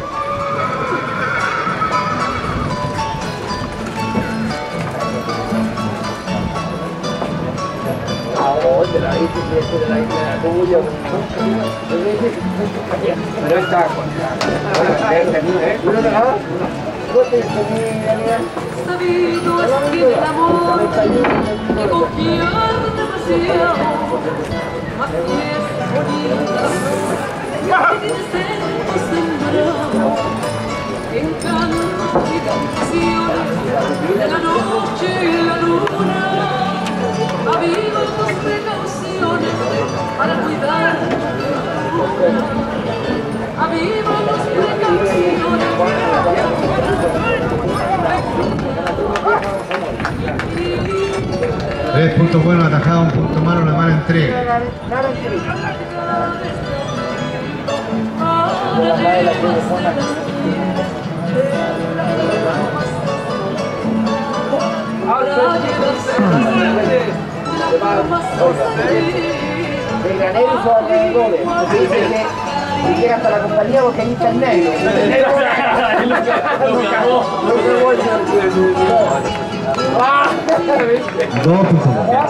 [SPEAKER 3] Sabido es que el amor te confiar demasiado, más fiestas bonitas que tienes en tu sembrado, encantos y canciones de la noche y la luna. Aviva tus precauciones para cuidar tu luna. Aviva tus precauciones
[SPEAKER 1] Tres puntos buenos atajados, un punto malo, una mala entrega.
[SPEAKER 4] El granero y sus alrededores. Porque dice que llega hasta la compañía porque ahí está el negro. El negro lo cagó.
[SPEAKER 1] Dos puntos malos.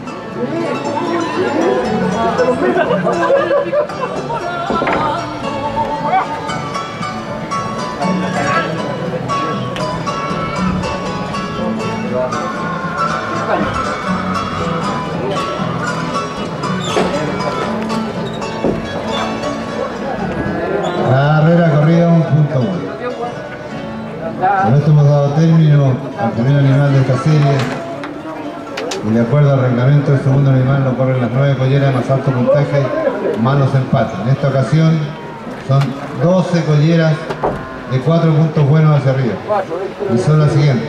[SPEAKER 1] Carrera corrida, un punto bueno. Con esto hemos dado término al primer animal de esta serie y de acuerdo al reglamento el segundo animal lo corren las nueve colleras más alto puntaje más los empates. En esta ocasión son doce colleras de cuatro puntos buenos hacia arriba y son las siguientes.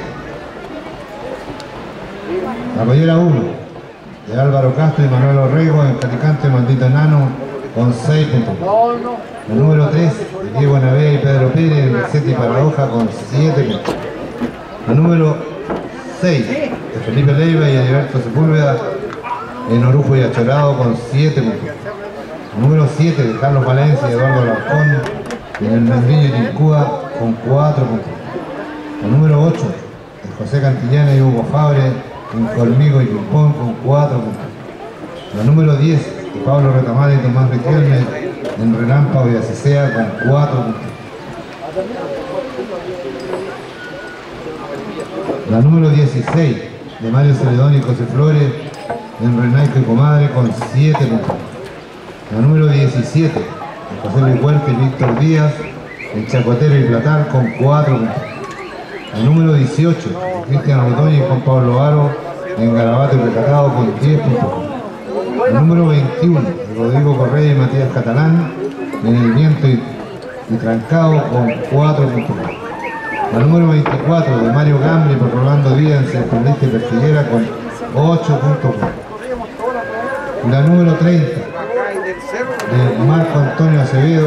[SPEAKER 1] La collera uno de Álvaro Castro y Manuel Orrego en Calicante, Maldito Enano con seis puntos. La número tres de Diego Navea y Pedro Pérez en Mercedes y Paradoja con siete puntos. La número seis de Felipe Leiva y Alberto Sepúlveda en Orujo y Achorado con siete puntos. La número siete de Carlos Valencia y Eduardo Alarcón en el Membrillo y Tincúa con cuatro puntos. La número ocho de José Cantillana y Hugo Fabre en Colmigo y Pimpón con cuatro puntos. La número diez de Pablo Retamar y Tomás Riquelme en Relámpago y Acesea con cuatro puntos. La número dieciséis de Mario Celedón y José Flores en Renaico y Comadre con siete puntos. La número diecisiete de José Luis Huerta y Víctor Díaz en Chacotero y Platar con cuatro puntos. La número dieciocho de Cristian Ordóñez y Juan Pablo Aro en Garabato y Recatado con diez puntos. La número veintiuno de Rodrigo Correa y Matías Catalán en El Viento y, y Trancado con cuatro puntos. La número veinticuatro de Mario Gamble por Rolando Díaz en Centralista y Persiguera con ocho puntos. La número treinta de Marco Antonio Acevedo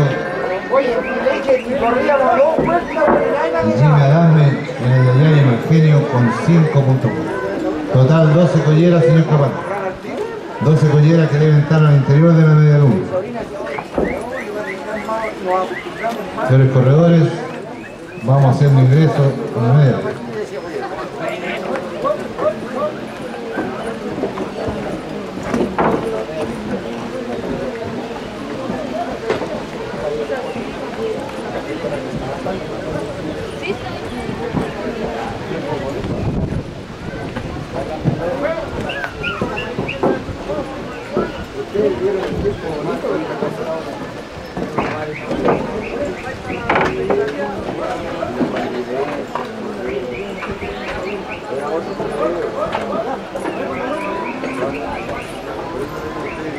[SPEAKER 1] y Jimmy Adame en el Yaya y Margenio con cinco puntos. Total doce colleras, señor Capán. doce colleras que deben estar al interior de la media luna. Señores corredores, vamos haciendo ingresos en la media.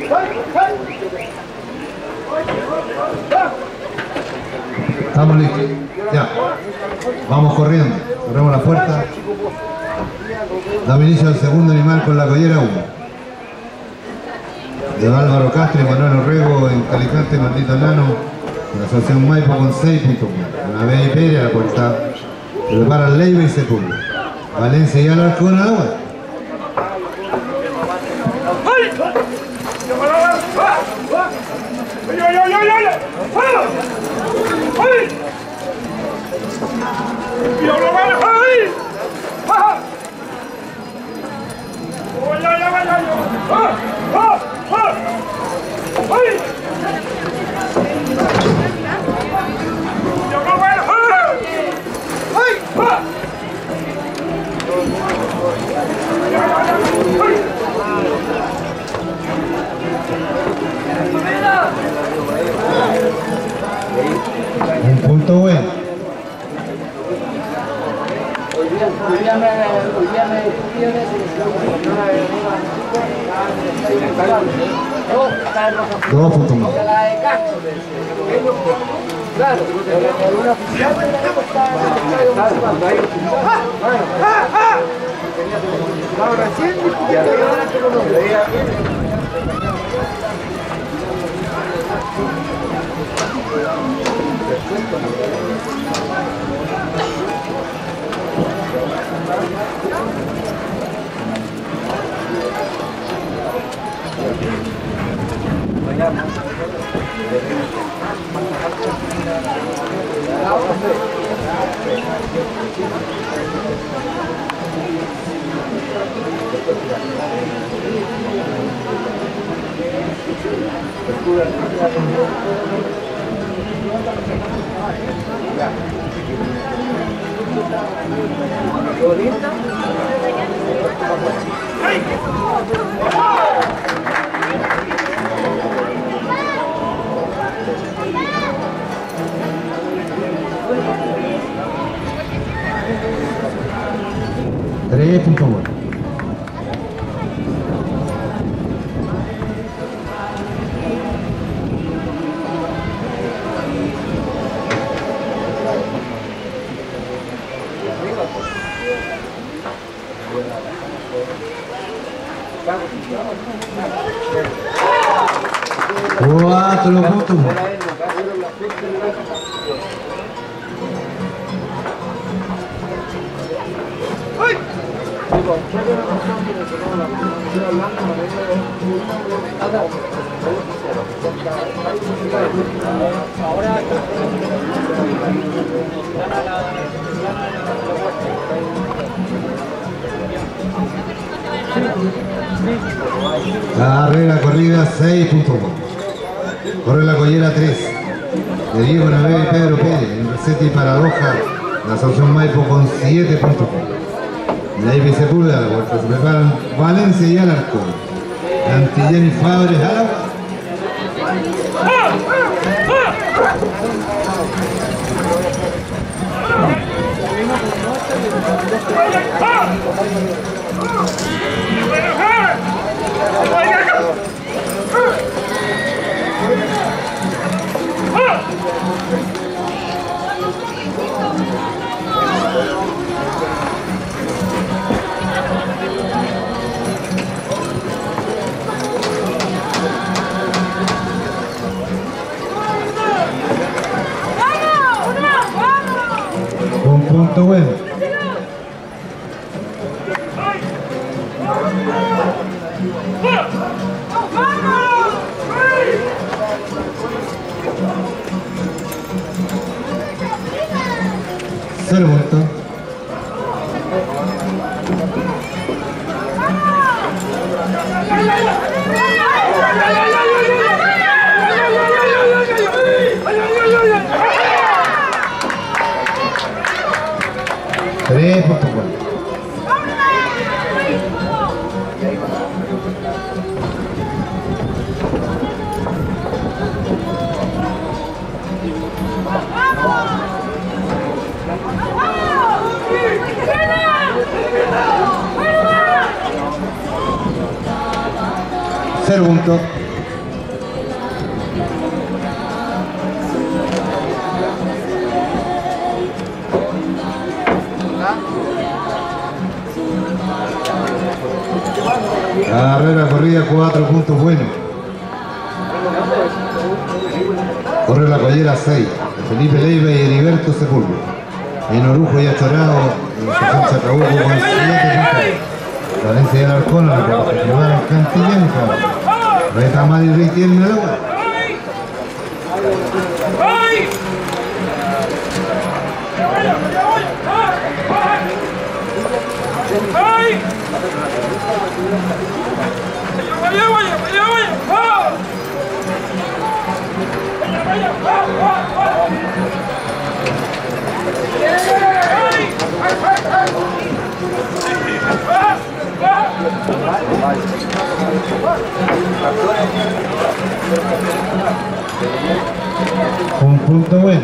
[SPEAKER 1] Estamos listos. Ya. Vamos corriendo. Cerramos la puerta. Damos inicio al segundo animal con la collera uno. De Álvaro Castro y Manuel Orrego en Calicante, Maldito Nano. La asociación Maipo con seis puntos. Una vez y Pérez a la puerta. Se preparan Leiva y Sepúlveda. Valencia y Alarcón a la vuelta. Un punto bueno.
[SPEAKER 4] Hoy día, hoy día me, hoy día me fui de
[SPEAKER 1] Dos puntos más.
[SPEAKER 4] la de Castro. Claro, el una oficial de la está en recién
[SPEAKER 1] Tres puntos buenos. Cuatro puntos buenos. La carrera corrida seis puntos buenos. Corre la collera tres. De Diego Navé y Pedro Pérez. En receta y paradoja. La asociación Maipo con siete puntos buenos. Leiva y Sepúlveda a la vuelta. Se preparan Valencia y Alarcón. Antillán y Fabres a la vuelta. Un punto bueno. Cero puntos. Tres puntos buenos. Cero puntos. Carrera corrida, cuatro puntos buenos. Corre la collera seis, de Felipe Leiva y Heriberto Sepúlveda. En Orujo y Achorado, José Chacabuco con siete puntos. Valencia del Arcona, la que firmaron Cantillán, Retamar y Rey tienen el agua. Un punto bueno.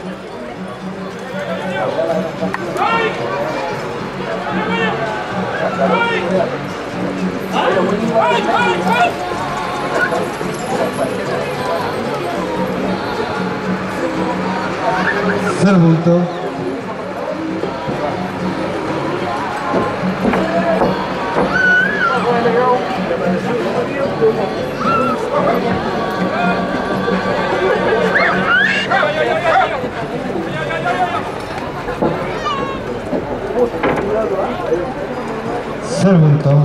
[SPEAKER 1] Cero puntos. Cero puntos.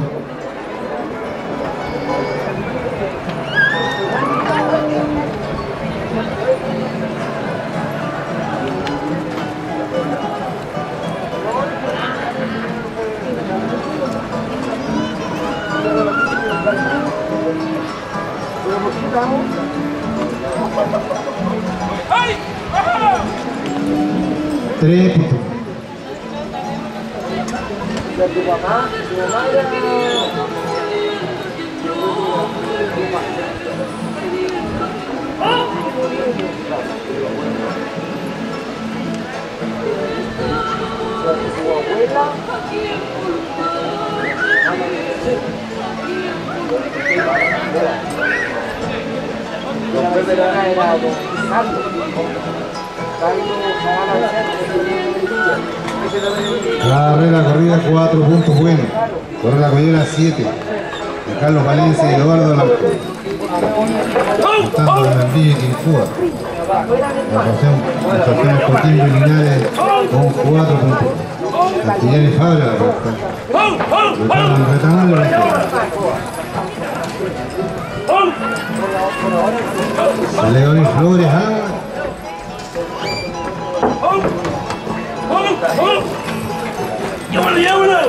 [SPEAKER 1] Tres puntos.
[SPEAKER 4] Tu mamá, tu mamá era... Tu abuela... La vecina era don Carlos.
[SPEAKER 1] Carrera corrida, cuatro puntos buenos. Corre la collera siete. De Carlos Valencia y Eduardo Alarcón. Estando de Mendillo y Quincúa. La estación Escotillo y Linares con cuatro puntos. Cantillán y Fabra la recta. Retamar, Retamar la recta. León y Flores, agua.
[SPEAKER 2] ¡Llévalo, llévalo!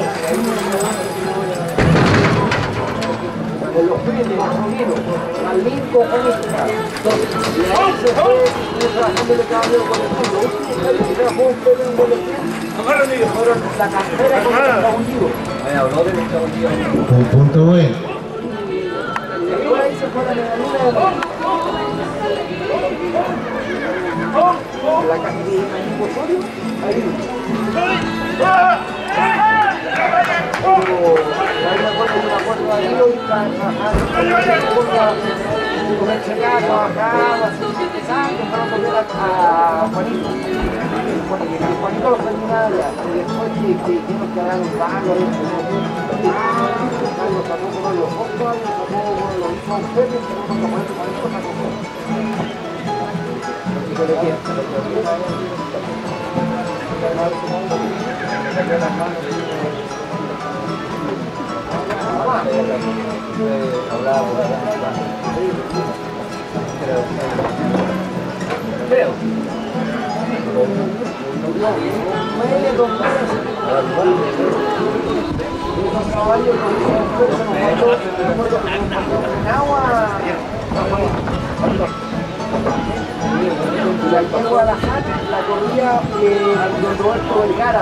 [SPEAKER 4] Con los penes, Romero, Malinco, con el y ahí se fue trabajando el caballero con el mundo. Último que trabajó un pelo en Boletín, fueron la cantera con el escabullido.
[SPEAKER 1] Un punto bueno.
[SPEAKER 4] Y ahora ahí se fue la medallina de la cantera de Osorio, ahí. Ahí me acuerdo que me acuerdo de Dios y trabajaba con el checa, trabajaba, así, empezando, fueron a comer a Juanito. Juanito lo terminaba ya, y después que tuvimos que dar un pago, lo sacó como los ocho años, lo hizo a un Pepe, y se lo Juanito, Juanito sacó todo. Y se le queda, se le queda. Creo. Y aquí en Guadalajara la corría eh, don Roberto Vergara.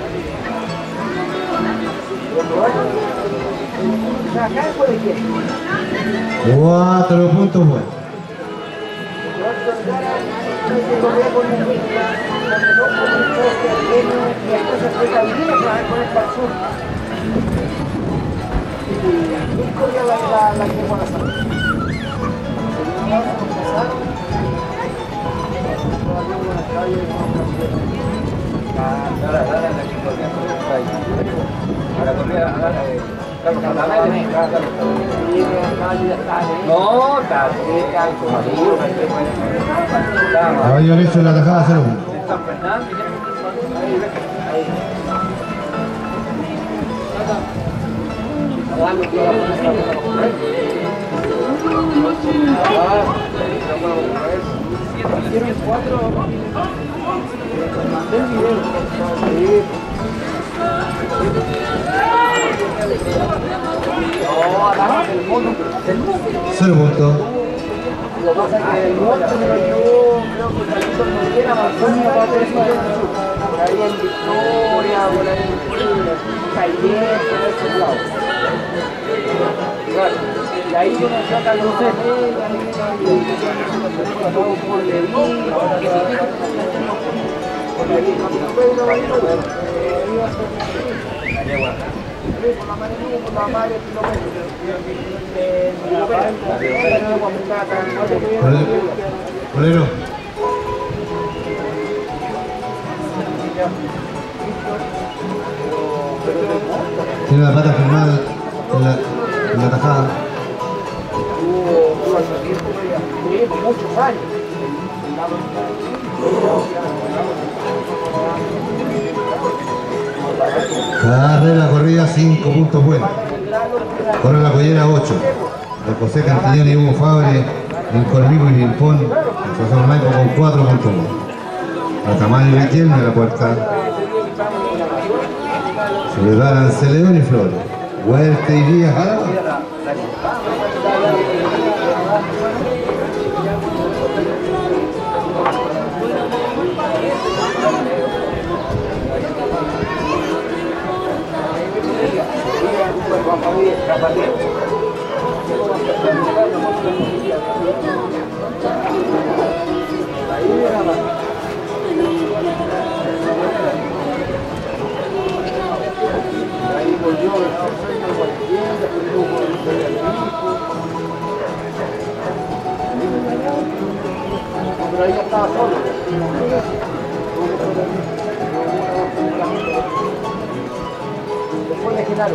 [SPEAKER 4] Don Roberto. O sea, acá después de quién.
[SPEAKER 1] Cuatro puntos buenos.
[SPEAKER 4] Roberto Vergara que corría con el Rica, con el otro, con el Coque, el Reno, y después se fue también a trabajar con el Parzón. Y él corría la, la, la que Guadalajara. No, está bien, calculador.
[SPEAKER 1] Caballo derecho en la tajada cero uno.
[SPEAKER 4] San Fernando, ahí ves. Quiero cuatro. Mandé el video.
[SPEAKER 1] Cero puntos.
[SPEAKER 4] Lo que pasa es que el norte me lo llevó, creo que Carlitos Noguera, Amazonia, para tres por ahí en Victoria, por ahí en Caillén, por esos lados. Claro. Y ahí yo me fui a Carlos C. Todo por Levín, por Levín, por la María, por la María,
[SPEAKER 1] Bolero. Tiene la pata firmada en la, en la tajada.
[SPEAKER 4] Muchos años.
[SPEAKER 1] Carrera corrida, cinco puntos buenos. Corre la collera, ocho. De José Cantillón y Hugo Fabre, el Corrigo y Limpón, el Sazón Maipo con cuatro puntos buenos. La Tamayo y Riquelme, la puerta. Se le da a Celedón y Flores. Huerta y Díaz, Jara.
[SPEAKER 4] Pero ahí estaba solo. Después de Genaro.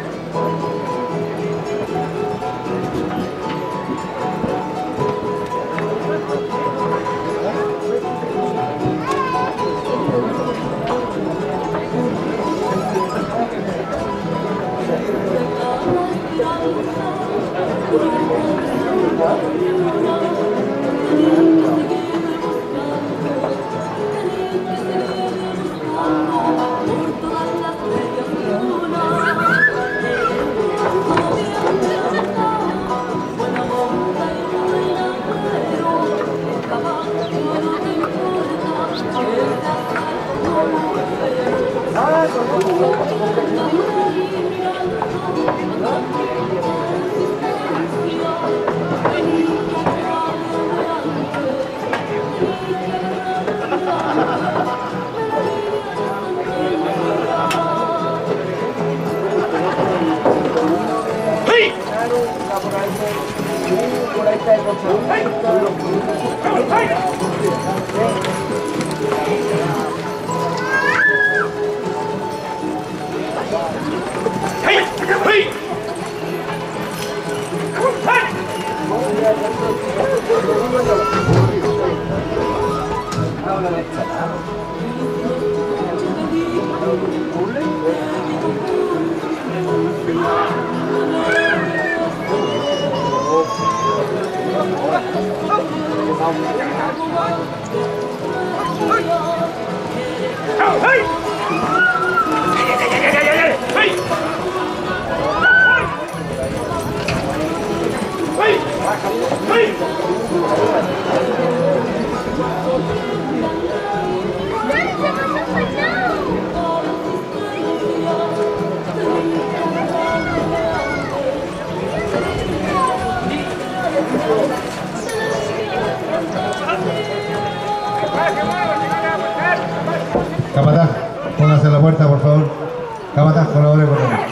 [SPEAKER 4] Capataz, póngase a la puerta, por favor. Capataz, colabore con nosotros.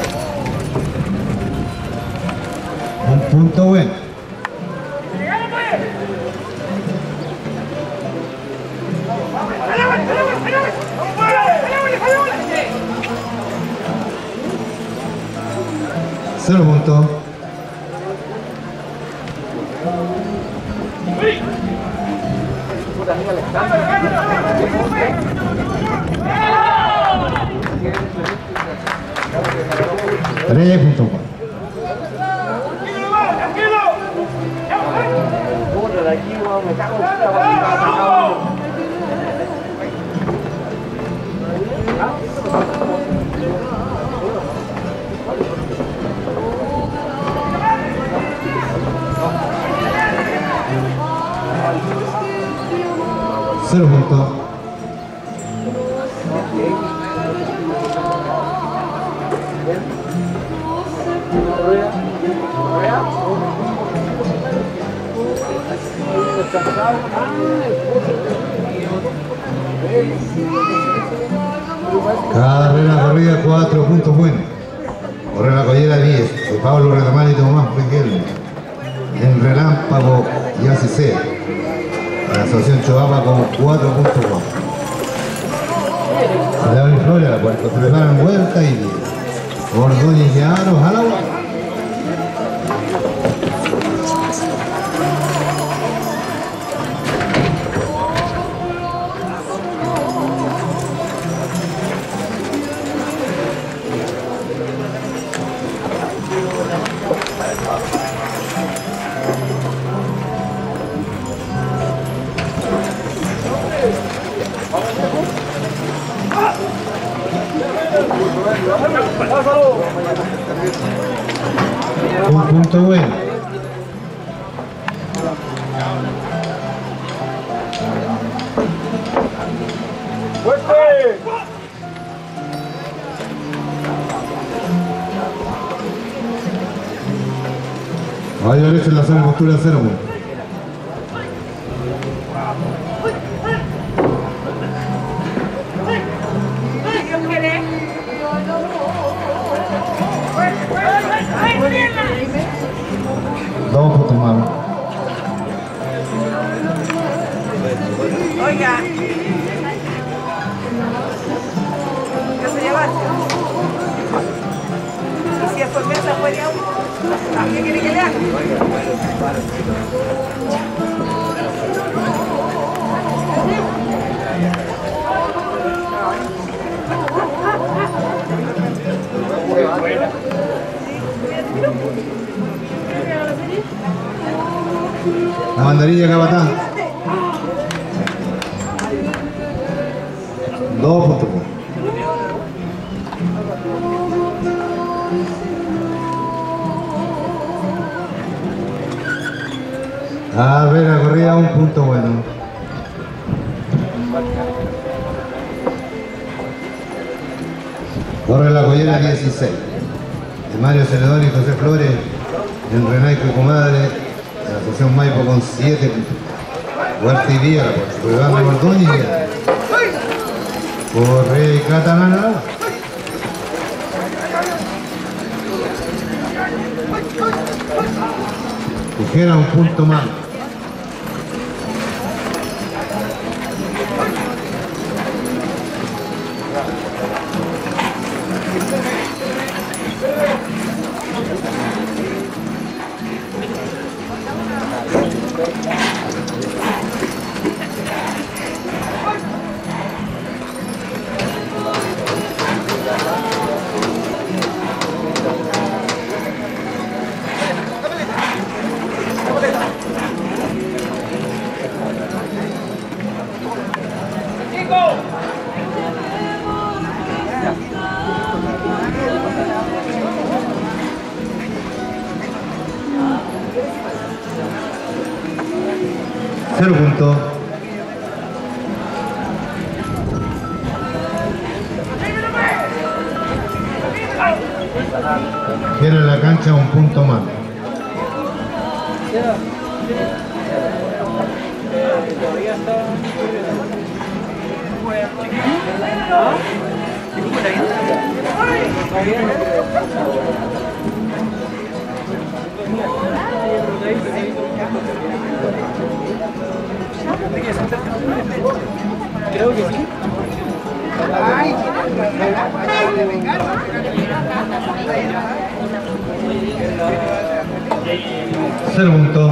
[SPEAKER 4] Un punto bueno.
[SPEAKER 1] Cero puntos. Tres puntos.
[SPEAKER 4] Puta, de aquí, weón, me cago en puta cuando me ha sacado.
[SPEAKER 1] Cero puntos. Carrera corrida, cuatro puntos buenos. Corre la collera diez de Pablo Redamán y Tomás Riquelme. En Relámpago y así sea. La Asociación Choapa con cuatro puntos buenos. León y Flores a la puerta. Se preparan vuelta y diez. Ordóñez y Aros al agua. Un punto bueno. Vaya derecho en la zona de postura cero puntos. Dos puntos más.
[SPEAKER 5] Oiga, ¿qué se lleva? Y si es por mesa, puede aún. ¿También quiere que le haga?
[SPEAKER 1] La banderilla Capatán. Dos puntos. A ver, la corrida un punto bueno. Corre la collera dieciséis. De Mario Celedón y José Flores. En Renaico y Comadre. La Asociación Maipo con siete puntos. Huerta y Vía, por Iván de Ordóñez. Corre y Catalana. Tijera un punto más. Cero puntos. Quiero en la cancha un punto más.
[SPEAKER 4] Creo que sí. Ay,
[SPEAKER 1] Cero puntos.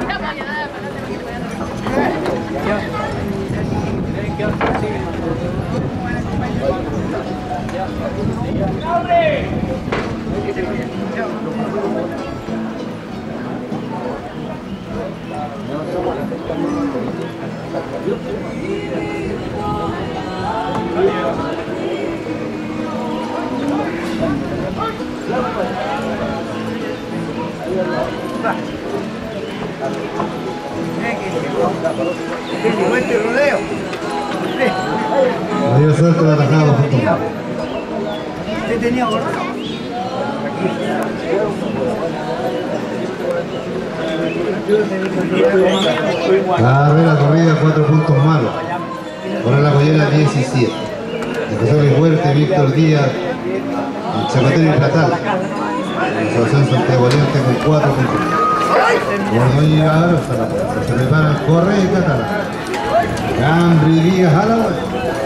[SPEAKER 1] Le dio suerte la tajada bajo todo.
[SPEAKER 4] ¿Usted tenía gorro?
[SPEAKER 1] Agarré la corrida, cuatro puntos malos. Ahora la collera diecisiete. Empezó Luis Huerta, Víctor Díaz, el Chacotero y Platal. La Asociación Santiago Oriente con cuatro puntos. Bordoño y Garo se preparan Correa y Catalán. Gambri y Vigas a la vuelta.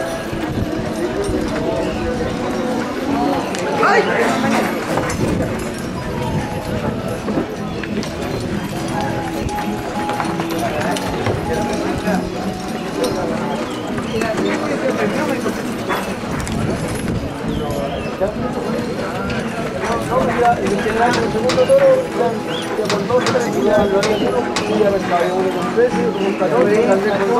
[SPEAKER 4] El segundo toro, ya con dos, tres, ya lo había uno, ya pescado, uno con trece, uno con catorce, tres con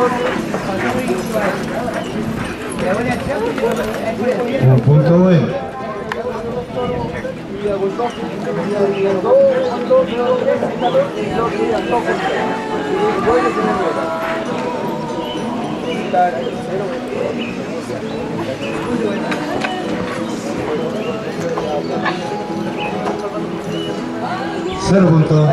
[SPEAKER 4] dos.
[SPEAKER 1] Un punto bueno.
[SPEAKER 4] Ya con dos, ya con dos, dos, tres, catorce, y dos, ya dos con tres. Y dos ya se me nota.
[SPEAKER 1] Cero puntos.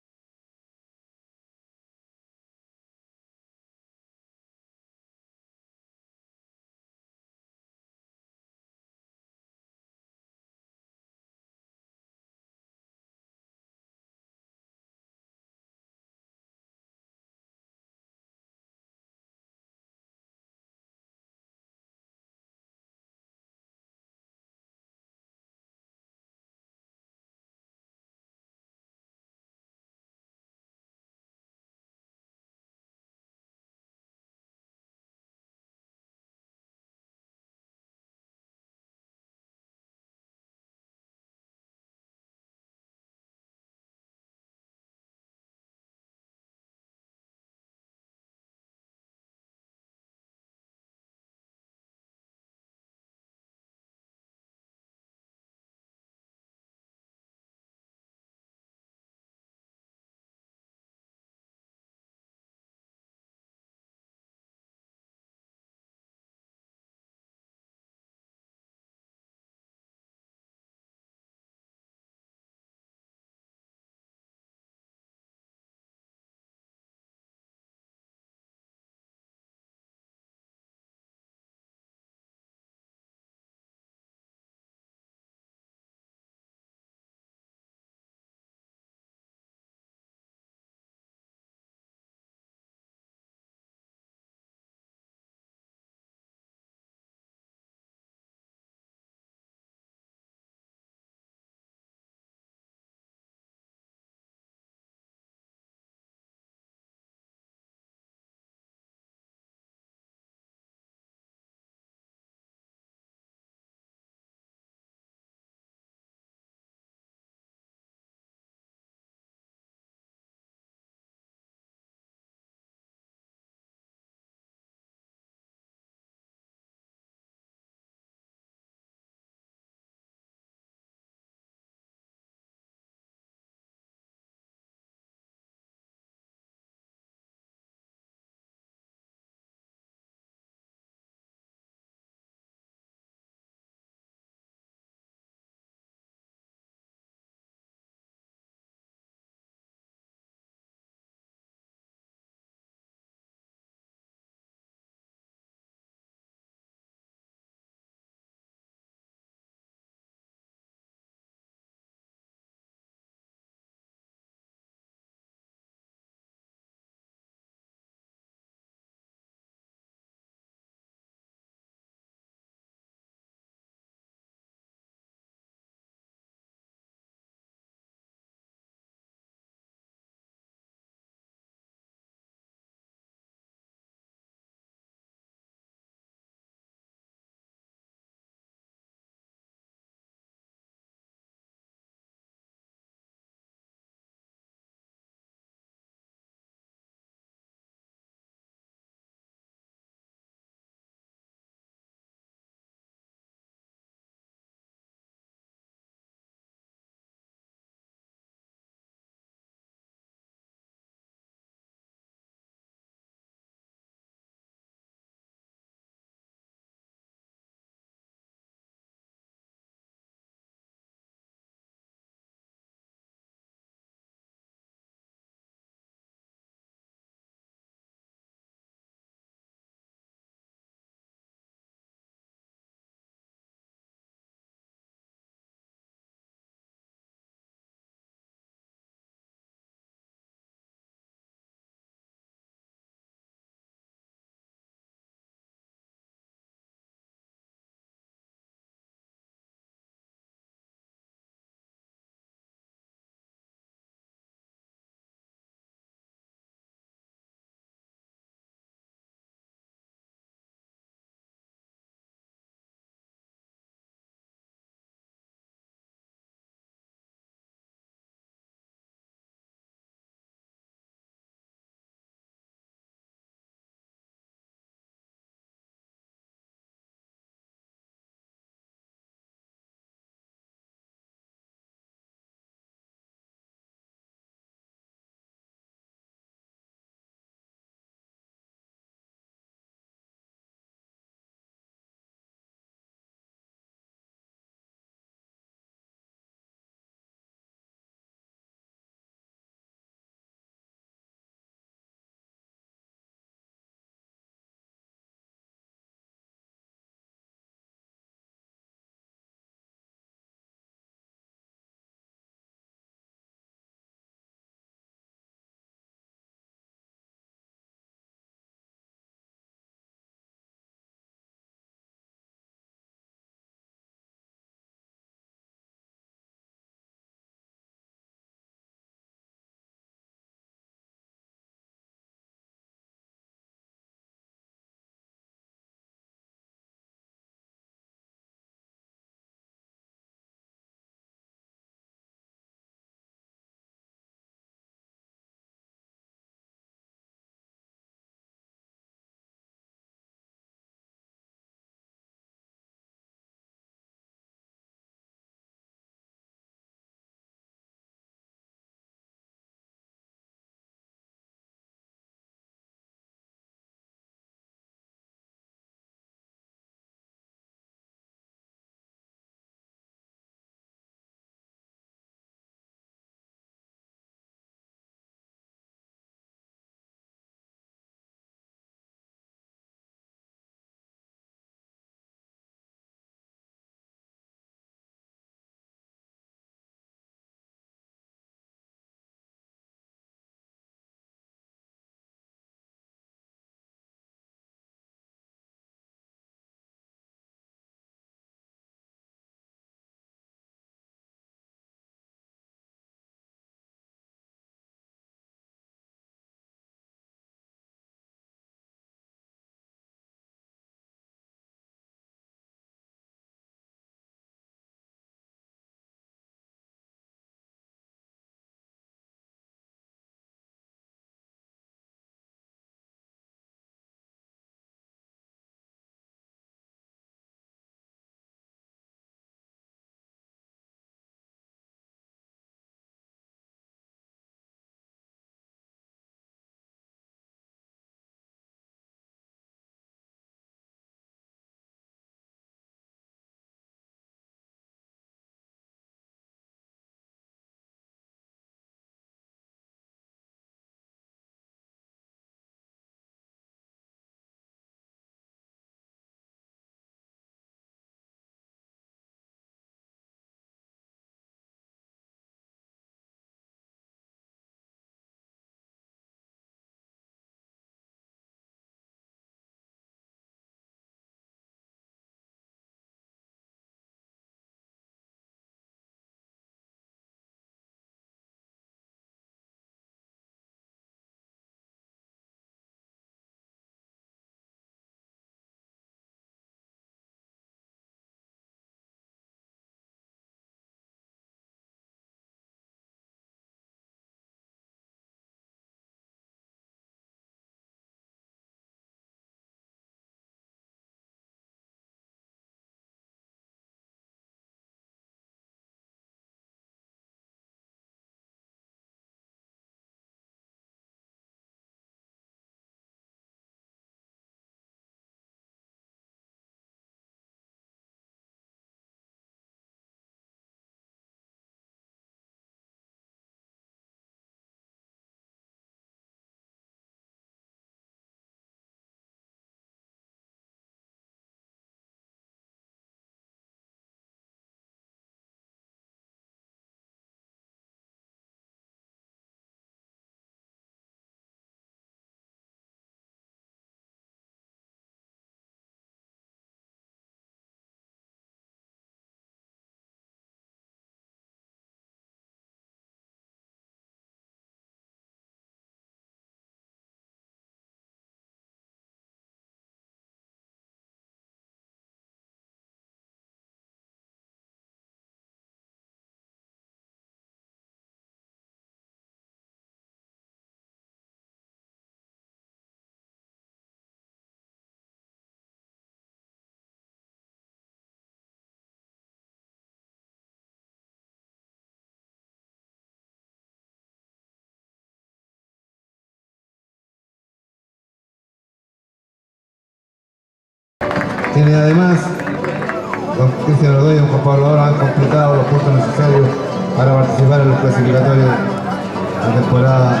[SPEAKER 1] quienes además, don Cristian Ordoño y don Juan Pablo Aro han completado los puntos necesarios para participar en los clasificatorios de la temporada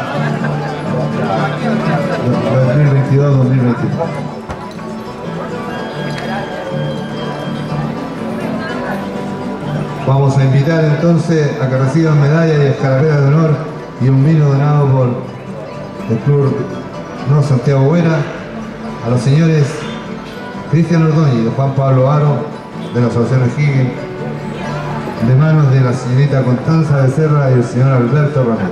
[SPEAKER 1] dos mil veintidós dos mil veintitrés. Vamos a invitar entonces a que reciban medalla y escarapela de honor y un vino donado por el Club No Santiago Buena a los señores Cristian Ordoño y Juan Pablo Aro de la Asociación O'Higgins, de manos de la señorita Constanza Becerra y el señor Alberto Ramírez.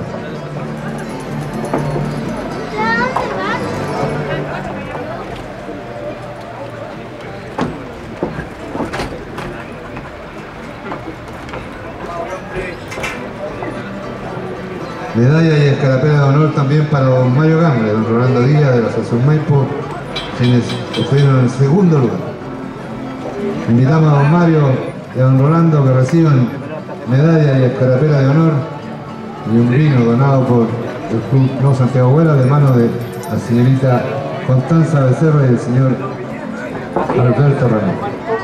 [SPEAKER 1] Medalla y escarapela de honor también para don Mario Gamble, don Rolando Díaz de la Asociación Maipo, quienes estuvieron en el segundo lugar. Invitamos a don Mario y a don Rolando que reciban medalla y escarapela de honor y un vino donado por el Club No Santiago Buena de manos de la señorita Constanza Becerra y el señor Alberto Ramírez.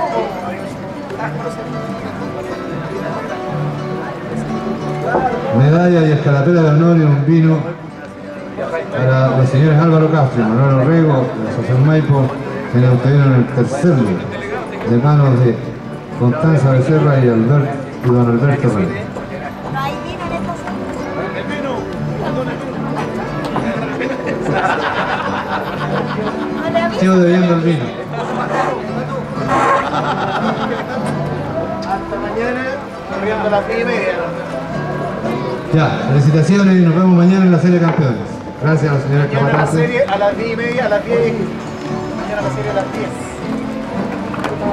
[SPEAKER 1] Medalla y escarapela de honor y un vino para los señores Álvaro Castro y Manuel Orrego de la Asociación Maipo, quienes obtuvieron el tercer lugar, de manos de Constanza Becerra y, Albert, y don Alberto Ramírez. Sigo debiendo el vino.
[SPEAKER 4] Hasta mañana, corriendo las diez y media.
[SPEAKER 1] Ya, felicitaciones y nos vemos mañana en la serie de campeones. Gracias a la señora
[SPEAKER 4] Mañana la
[SPEAKER 1] Camatase.
[SPEAKER 4] serie a las diez y media, a las diez. Mañana la serie a las diez.